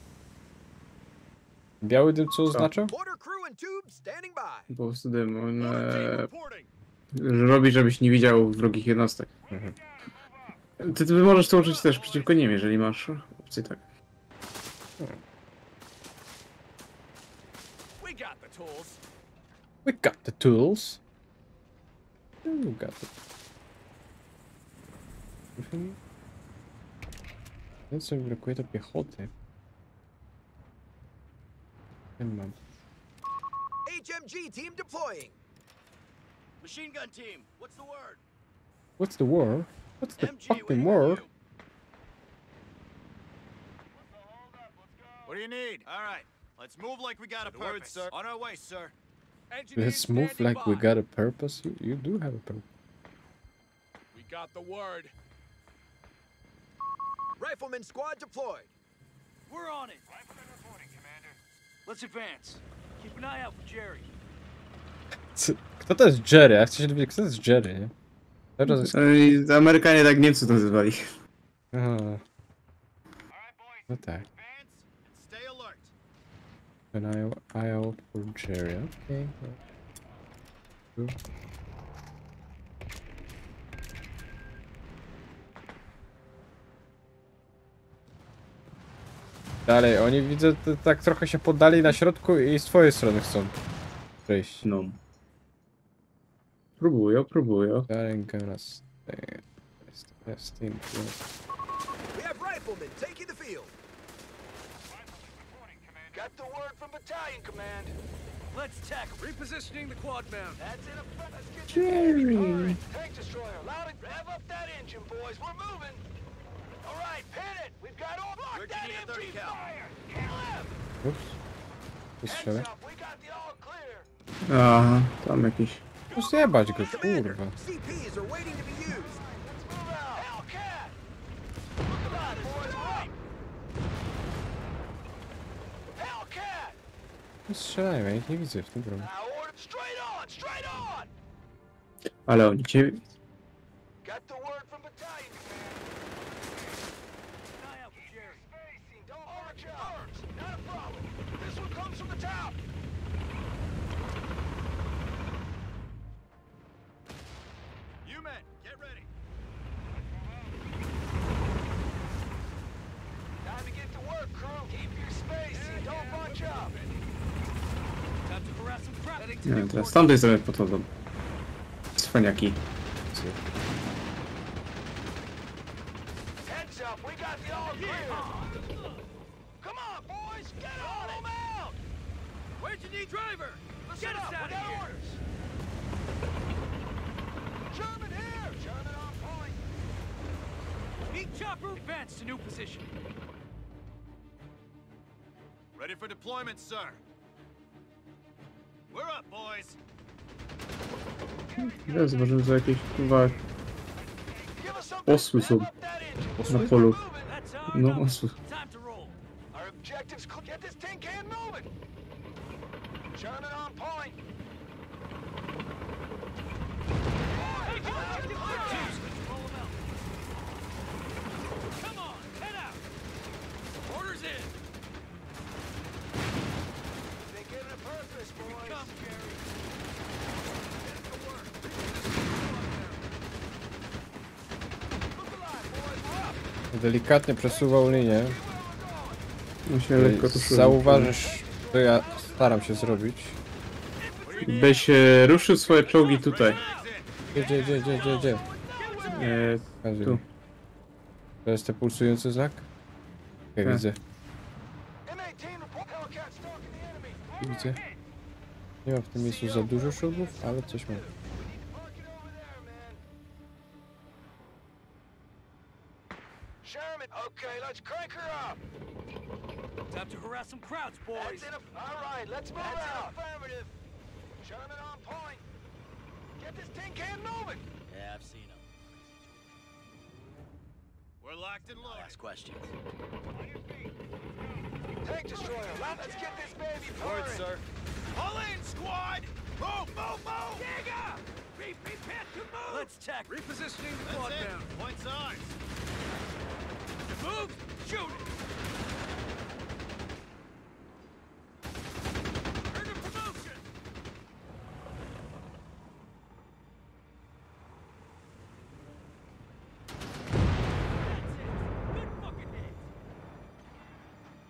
S1: Biały dym co oznaczał?
S7: Mortar crew and tubes standing by.
S2: Po prostu dym. On e, robi, żebyś nie widział wrogich jednostek.
S1: Mhm.
S2: Ty, ty możesz to użyć też przeciwko nim, jeżeli masz opcję tak.
S6: We got the tools.
S1: We got the tools. We got it. Ten co mi brakuje to piechoty. Ten mam.
S7: H M G team deploying.
S5: Machine gun team, what's the word?
S1: What's the war? What's the
S5: M G, we
S1: fucking
S5: hear
S1: war?
S5: you.
S7: What do you need?
S5: All right, let's move like we got a
S7: The word,
S5: purpose.
S7: sir.
S5: On our way, sir.
S6: Engineers
S1: Let's move
S6: standing
S1: like we
S6: by.
S1: got a purpose. You, you do have a purpose.
S6: We got the word.
S7: Rifleman squad deployed.
S5: We're on it. Rifleman reporting, Commander. Let's advance. Keep an eye out for Jerry.
S1: C- Kto to jest Jerry? Ja chcę się dowiedzieć, kto to jest Jerry, nie? Teraz jest...
S2: I Amerykanie tak Niemcy to nazywali.
S1: Aha, no tak.
S5: Advance and stay alert.
S1: An eye, eye out for Jerry, okej. Okay. Dalej, oni widzę, to, tak trochę się poddali na środku i z twojej strony chcą przejść.
S2: No. Próbują, próbują.
S1: Darren gonna stay. Testing.
S7: We have riflemen taking the field.
S5: Got the word from battalion command. Let's tackle.
S6: Repositioning the quad mount.
S5: That's in effect. Let's get Jerry. All right, tank destroyer. Loud and rev up that engine, boys. We're moving. All right, pin it. We've got all block
S7: Where'd you
S5: that
S7: need a
S5: M G
S7: thirty cal?
S5: fire. Kill him.
S1: Ups.
S5: Heads
S1: Strzelę.
S5: up. We got the all clear.
S2: Aha, tam jakiś.
S1: No zjebać go,
S7: Commander,
S1: kurwa.
S7: C Ps are waiting to be used.
S5: Let's move out. Hellcat. Look alive, boys. Right. Hellcat.
S1: No strzelają, ja ich nie widzę w tym programie.
S5: Now order. Straight on. Straight on.
S2: Ale oni cię...
S5: Got the word from battalion command. Keep an eye out for Jerry. Spacing, don't arch arms. Not a problem. This one comes from the top.
S7: You men, get ready.
S5: Time to get to work, crew. Keep your spacing. Don't bunch up. Time to harass some crap. Heading to
S2: Nie,
S5: new
S2: teraz z tamtej strony podchodzą. Cwaniaki.
S5: Heads up, we got the all clear. Come on, boys, get on them out.
S6: Where'd you need driver?
S5: Listen
S6: Get us
S5: up,
S6: out
S5: we
S6: of
S5: got
S6: here.
S5: orders. German here. German on point.
S6: Meet chopper. Advance to new position.
S7: Ready for deployment, sir. We're up, boys.
S2: Ja zobaczymy, że jakieś chyba
S5: Give us something.
S2: posły są
S5: Rev up that engine.
S2: na polu.
S6: That's our
S2: No,
S6: number.
S2: osły.
S6: Time to roll.
S5: Our objective's clear. Get this tin can moving. German on point.
S6: Hey, get clear. Roll them out. Come on, head out. Orders in.
S5: They get a purpose, boys.
S6: Come, Jerry. Get to work.
S5: Look alive, boys. We're up.
S1: Delikatnie przesuwał linię.
S2: On się lekko tu
S1: Zauważysz, to ja staram się zrobić.
S2: Byś e, ruszył swoje czołgi tutaj.
S1: Gdzie, gdzie, gdzie, gdzie, gdzie, gdzie?
S2: E,
S1: Pokazuj
S2: Tu.
S1: mi. To jest ten pulsujący znak? Ja
S2: Tak.
S1: widzę,
S5: M eighteen report Hellcat stalking the enemy.
S1: widzę. Nie ma w tym miejscu za dużo szubów, ale coś mam.
S5: Park it over there, man. Sherman, okay, let's crank her up.
S6: Time to harass some crowds, boys.
S5: That's in a, all right, let's move
S6: That's
S5: out. Affirmative. Sherman on point. Get this tin can moving.
S7: Yeah, I've seen them.
S5: We're locked and loaded.
S7: Last question.
S5: Tank destroyer, well, let's get this baby
S7: Word,
S5: firing.
S7: sir.
S5: Pull in, squad. Move, move, move.
S6: Digger! Be prepared to move!
S5: Let's tack.
S6: Repositioning the
S7: That's
S6: quad
S7: it.
S6: mount.
S7: Point's ours.
S6: Move! Shoot it!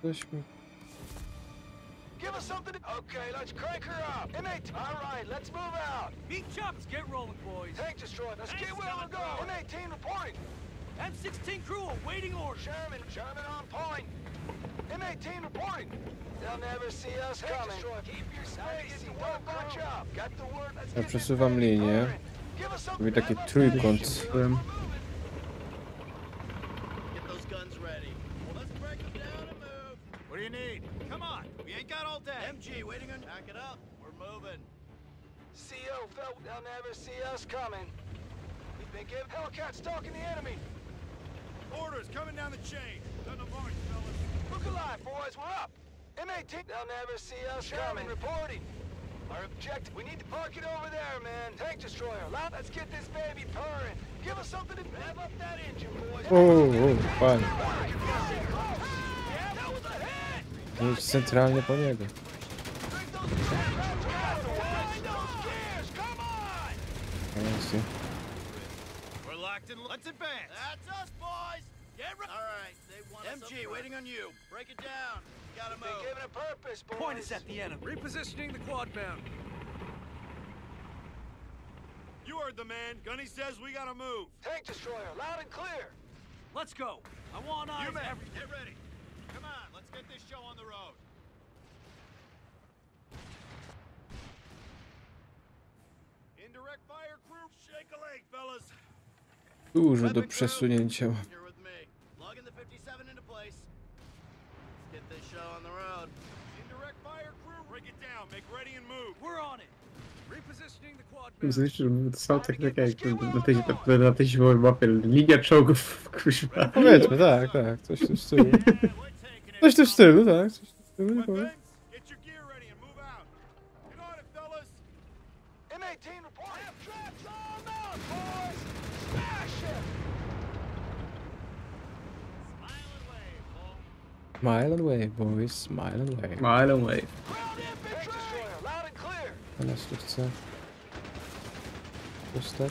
S1: Weźmy.
S5: Give us something to... Okay, let's crank her up. M eighteen... All right, let's move out.
S6: Meat chops, get rolling, boys.
S5: Tank destroyed. Let's get where we're going. M eighteen reporting.
S6: M sixteen crew awaiting orders.
S5: Sherman, Sherman on point. M eighteen reporting. They'll never see us coming. Keep your space. Don't bunch up. Got the word. Let's
S1: Ja
S5: get this
S1: przesuwam
S5: baby
S1: linię.
S5: burning. Give us something
S1: Robię
S5: to
S1: taki
S5: have us
S1: trójkąt.
S2: Byłem.
S7: Get those guns ready. Let's break them down and move.
S8: What do you need? Come on. We ain't got all day.
S7: M G, waiting on... Pack it up. We're moving.
S5: C O felt they'll never see us coming. We've been given Hellcat stalking the enemy.
S8: Orders coming down the chain. Done the march, fellas.
S5: Look alive, boys. We're up. M eighteen. They'll never see us coming. Reporting. Our objective. We need to park it over there, man. Tank destroyer. Loud. Let's get this baby purring. Give us something to rev up that engine, boys.
S1: O, o, fajnie.
S5: Yeah, that was a hit.
S1: Już centralnie po niego.
S5: Bring those traps out the way. Wind those gears. Come on.
S1: Fancy.
S8: We're locked in. Let's advance.
S7: That's us, boys. Get ready. All right, they want M G, waiting on you. Break it down. Gotta
S5: Been
S7: move.
S5: given a purpose, boys.
S6: Point is at the enemy. Repositioning the quad bound.
S8: You heard the man. Gunny says we gotta move.
S5: Tank destroyer. Loud and clear.
S6: Let's go. I want eyes
S8: You men,
S6: every...
S8: get ready. Come on, let's get this show on the road. Indirect fire crew, shake a leg, fellas.
S1: Dużo do przesunięcia.
S7: You're with me. Logging the fifty-seven into place. Let's get this show on the road.
S8: Indirect fire crew, break it down, make ready and move.
S6: We're on it. Repositioning the quad bound.
S2: Zresztą to są tak, tak jak na tej, na tej zimowej mapie. Linia czołgów, kuźwa.
S1: Powiedzmy, tak, tak. Coś w tym stylu. Coś w tym stylu, tak. Coś w tym stylu.
S8: Weapons,
S1: powiem.
S8: get your gear ready and move out. Get on it, fellas.
S5: M eighteen reporting. Traps on out, boys. Smash it.
S1: Smile and wave, boys. Smile and wave.
S2: Mile away.
S5: Ground infantry. Tank destroyer. Loud and clear.
S1: A nas tu chce dostać.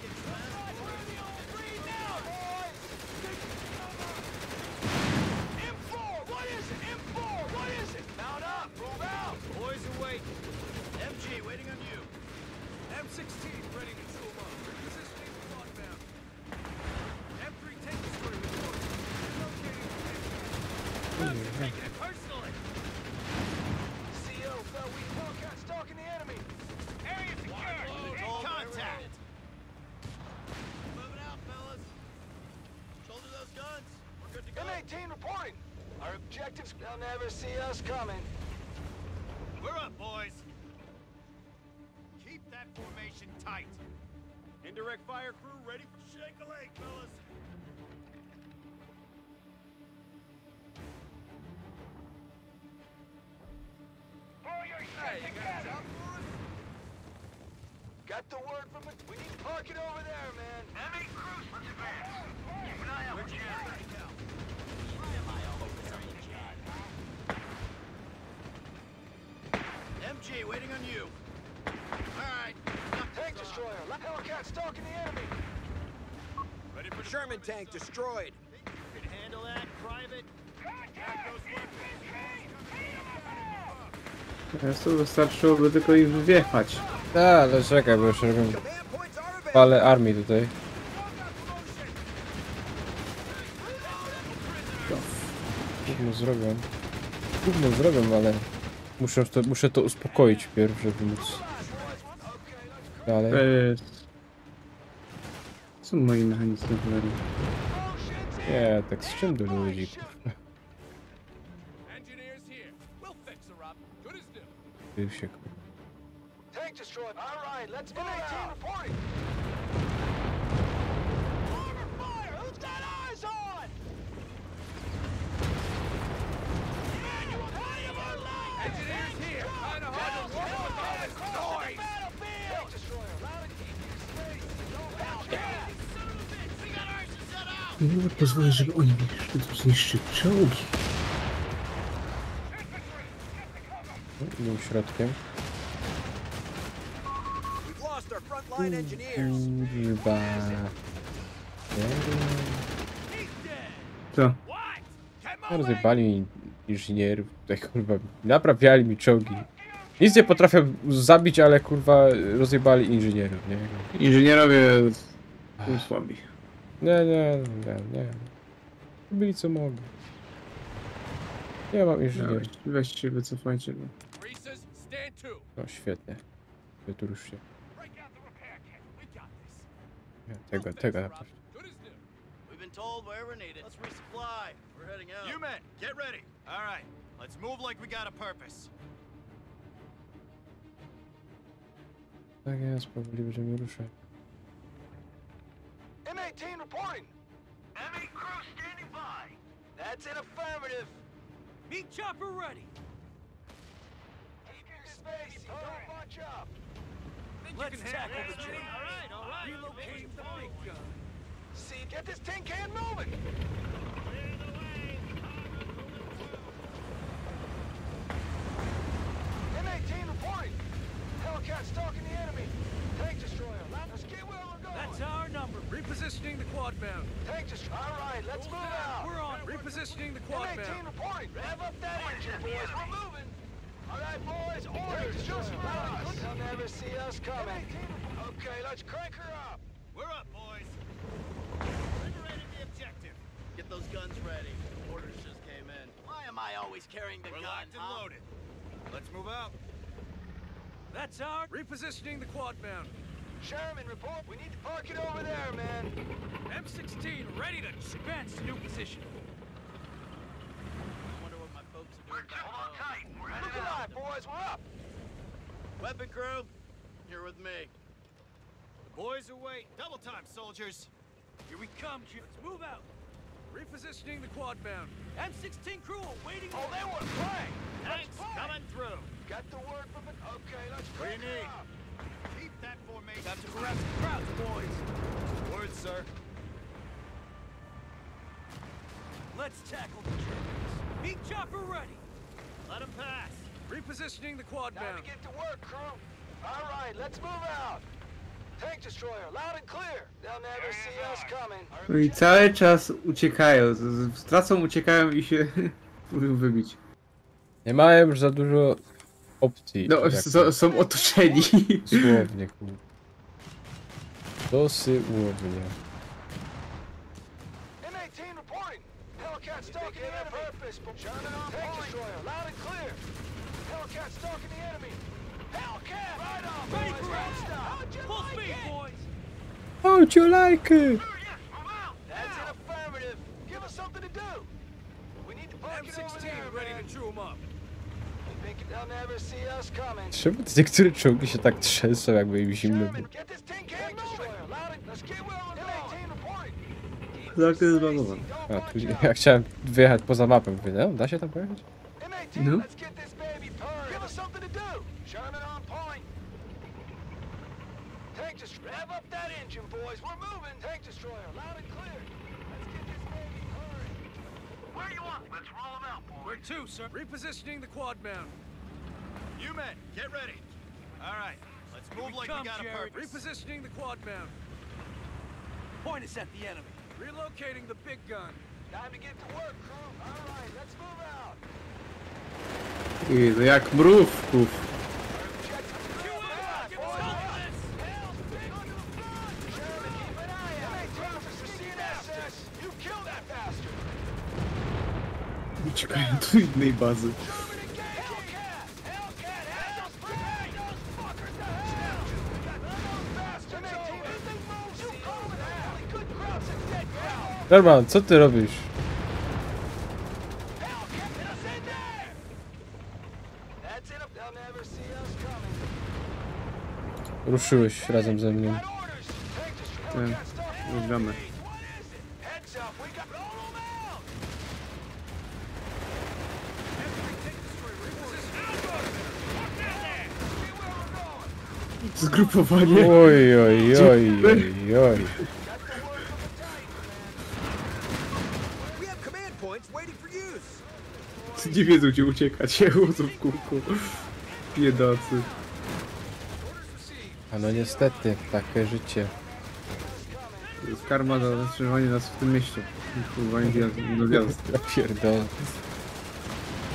S5: M four, what is it? M four, what is it? Mount up, move out.
S6: Boys await.
S7: M G, waiting on you.
S6: M sixteen ready to move on. Repositioning the quad bound. M three tank destroyer reporting. Relocating. Taking it personally.
S5: C O felt we Hellcat stalking the enemy.
S8: Area secured. In contact.
S7: Moving out, fellas. Shoulder those guns. We're good to go.
S5: M eighteen reporting. Our objectives, they'll never see us coming.
S8: We're up, boys. Keep that formation tight. Indirect fire crew ready for shake a leg, fellas.
S5: Hey, you got it. Got the word from it. We need to park it over there, man. M eight crews, let's advance. Keep an eye out for Jerry.
S7: M G, waiting on you. All right.
S5: Tank destroyer. Hellcat stalking the enemy.
S8: Ready for
S7: Sherman tank destroyed.
S8: You can handle that, private. Back those weapons.
S2: Teraz to wystarczyłoby tylko ich wjechać.
S1: Tak, ale czekaj, bo już robię
S7: Command points are available.
S1: palę armii tutaj. Gówno zrobię. Gówno zrobię, ale muszę to, muszę to uspokoić pierw, żeby móc dalej.
S2: To jest... Co moi mechanicy mówili?
S1: Nie, tak z czym do ludzi?
S6: Engineers here. We'll fix her up. Good as new.
S1: Ty się kur-
S5: Tank destroyed. All right, let's move out. M eighteen reporting. Armor fire. Who's got eyes on? Manual, how you were lying.
S6: Engineers here. Kinda hard to work with all this noise.
S5: Battlefield. Tank destroyer. Loud and keep your space. Don't help.
S7: Son of a bitch, we got ours to set out.
S2: Nie pozwolę, żeby oni mi tu zniszczyli czołgi.
S1: Idą środkiem.
S7: We've lost our frontline engineers.
S1: Kurwa.
S6: He's dead.
S2: Co?
S6: What? Get my
S1: Rozjebali mi inżynierów, tutaj kurwa naprawiali mi czołgi. Nic nie potrafią zabić, ale kurwa rozjebali inżynierów, nie?
S2: Inżynierowie są słabi.
S1: Nie, nie, nie, nie. Byli co mogli. Nie mam inżynierów.
S2: Weź, weź się, wycofajcie. No.
S6: Greasers, stand to.
S1: No świetnie. Wy tu już się.
S6: Break out the repair kit. We got this.
S1: Ja, tego, tego naprawdę.
S6: Good as new.
S7: We've been told wherever needed. Let's resupply. We're heading out.
S8: You men, get ready. All right, let's move like we got a purpose.
S1: Tak jest, powoli będziemy ruszać.
S5: M eighteen reporting. M eight crew standing by. That's an affirmative.
S6: Meat chopper ready.
S5: Keep your space. Don't bunch up.
S6: Let's tackle the job. All right, all right. Relocating the big gun.
S5: See, get this tin can moving. M eighteen reporting. Hellcat stalking the enemy. Tank destroyer. Let's get where we're going.
S6: That's our number. Repositioning the quad bound.
S5: Tank destroyer. All right, let's move out.
S6: We're on. Repositioning the
S5: M
S6: quad
S5: eighteen
S6: bound.
S5: reporting. Rev up that engine, boys. We're moving. All right, boys. Orders just for us. They'll never see us coming. Okay, let's crank her up.
S8: We're up, boys. Liberating the objective.
S7: Get those guns ready. Orders just came in. Why am I always carrying the
S8: We're
S7: gun?
S8: locked and
S7: huh?
S8: loaded. Let's move out.
S6: That's our. Repositioning the quad bound.
S5: Sherman, report. We need to park it over there, man.
S6: M sixteen ready to advance to new position.
S7: I wonder what my folks are doing back home.
S5: We're Look alive, boys. We're up.
S7: Weapon crew, you're with me.
S8: The boys are waiting. Double time, soldiers.
S6: Here we come, Q. Let's move out. Repositioning the quad bound. M sixteen crew awaiting.
S5: Oh, they want to play.
S8: Tanks coming through.
S5: Got the word from it. Okay, let's
S8: What do you
S5: crank her
S8: need?
S5: up.
S8: Keep that formation.
S6: Got to grab some crowds, boys.
S8: Word, sir.
S6: Let's tackle the Germans. Meat chopper ready.
S8: Let them pass.
S6: Repositioning the quad
S5: Time
S6: bound.
S5: to get to work, crew. All right, let's move out. Tank destroyer, loud and clear. They'll never see us coming.
S2: No i cały czas uciekają. z- z- Stracą, uciekają i się próbują wybić.
S1: Nie mają już za dużo opcji.
S2: No,
S1: jak
S2: s- są otoczeni.
S1: Dosłownie, kurwa. Dosłownie.
S5: M eighteen reporting. Hellcat stalking the enemy. Purpose. Sherman on Tank destroyer, loud and clear. Hellcat stalking the enemy. Hellcat! Right on,
S6: Ready
S5: boys.
S6: for
S5: Don't
S6: action.
S5: stop. How'd you
S6: Full
S5: like
S6: speed,
S5: it?
S6: boys.
S1: How'd you like it?
S5: That's an affirmative. Give us something to do. We need to park
S6: M
S5: it over
S6: sixteen
S5: there,
S6: ready
S5: man.
S6: to chew them up.
S5: Think they'll never see us coming.
S1: Czemu te niektóre czołgi się tak trzęsą, jakby im zimno było?
S5: Sherman, get this tin can destroyer. Loud and let's get where we're going. M eighteen reporting.
S2: Tak, to jest zbagowane.
S1: A, tu ja chciałem wyjechać poza mapę, mówię, no, da się tam pojechać?
S5: M eighteen,
S2: No.
S5: let's get this baby purring. Give us something to do. Sherman on point. Tank just rev up that engine, boys. We're moving. Tank destroyer, loud and clear. Let's get this baby purring. Where you want? Let's roll them out, boys.
S6: Where to, sir? Repositioning the quad bound.
S8: You men, get ready. All right, let's
S6: Here
S8: move
S6: we
S8: like
S6: come,
S8: we got a
S6: Jared.
S8: purpose.
S6: Repositioning the quad bound. Point is at the enemy. Relocating the big gun.
S5: Time to get to work, crew. All right, let's move out.
S2: I no jak mrówków. Uciekają do innej bazy.
S1: Norman, co ty robisz? Ruszyłeś razem ze mną.
S2: Ten, gramy. Zgrupowanie.
S1: Oj, oj, oj, oj, oj.
S7: We have command points waiting for use.
S2: Nie wiedzą gdzie uciekać, chodzą w kółku. Biedacy.
S1: A no niestety, takie życie.
S2: To jest karma za zatrzymanie nas w tym mieście. Kurwa, nie wjazd, no wjazd.
S1: Ja pierdolę.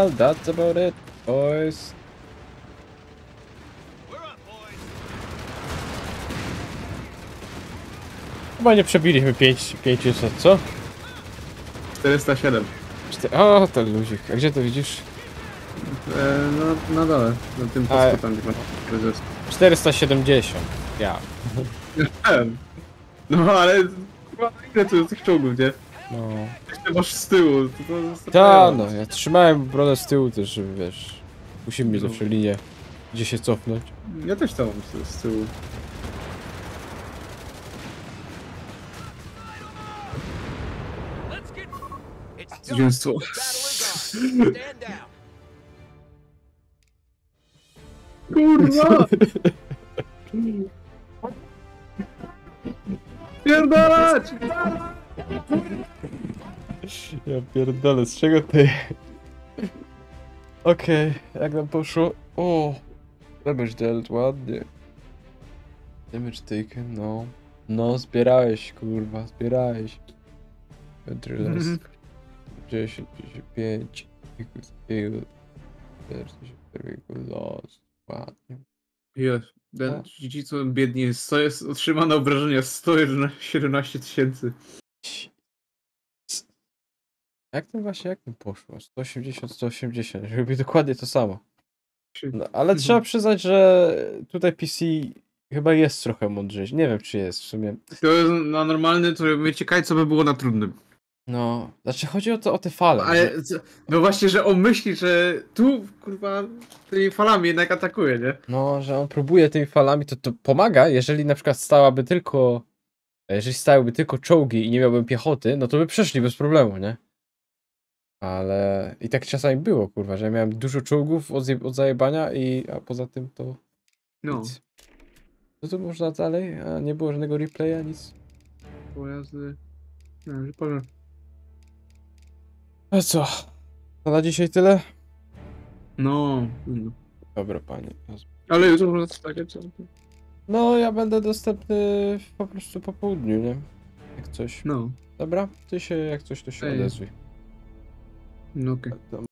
S1: Well, that's about it, boys. Chyba nie przebiliśmy pięćset, co?
S2: czterysta siedem.
S1: Czty... O, to luzik. A gdzie to widzisz?
S2: E, no, na dole. Na tym
S1: A-
S2: pasku tam, gdzie masz prezes.
S1: czterysta siedemdziesiąt. Ja.
S2: No, ale... Chyba ile tu jest tych czołgów, nie?
S1: No.
S2: Jeszcze masz z tyłu. To, to
S1: Ta, no, ja trzymałem brodę z tyłu też, żeby wiesz... Musimy mieć zawsze linię, gdzie się cofnąć.
S2: Ja też tam mam z, z tyłu.
S6: Let's get...
S7: It's done.
S2: Zwycięstwo.
S7: The battle is on. Stand down.
S2: Kurwa! Pierdalać!
S1: Ja pierdolę, z czego ty? Okej, okay, jak nam poszło? O! Damage dealt, ładnie. Damage taken, no. No, zbierałeś, kurwa, zbierałeś. Adrenalis. dziesięć, pięćdziesiąt pięć. Equals heal. czterdzieści cztery equals lost. Ładnie.
S2: Jest. Ten ci co biedni jest, to jest otrzymane obrażenia sto siedemnaście tysięcy.
S1: Jak to właśnie, jak to poszło? sto osiemdziesiąt, sto osiemdziesiąt, robi dokładnie to samo. No, ale trzeba przyznać, że tutaj P C chyba jest trochę mądrzejszy. Nie wiem, czy jest w sumie.
S2: To jest na normalny, to mnie ciekawi, co by było na trudnym.
S1: No, znaczy chodzi o to, o te fale.
S2: Ale, co- no właśnie, że on myśli, że tu, kurwa, tymi falami jednak atakuje, nie?
S1: No, że on próbuje tymi falami, to to pomaga, jeżeli na przykład stałaby tylko, jeżeli stałyby tylko czołgi i nie miałbym piechoty, no to by przeszli bez problemu, nie? Ale i tak czasami było, kurwa, że ja miałem dużo czołgów od, zje- od zajebania i, a poza tym to
S2: No,
S1: nic. Co tu można dalej? A nie było żadnego replaya, nic?
S2: pojazdy... No, że powiem.
S1: A co? To na dzisiaj tyle?
S2: No, no.
S1: Dobra, panie.
S2: Ale jutro można takie co?
S1: No, ja będę dostępny po prostu po południu, nie? Jak coś.
S2: No,
S1: Dobra? Ty się jak coś to się
S2: Ej.
S1: odezwij.
S2: no okej.
S1: To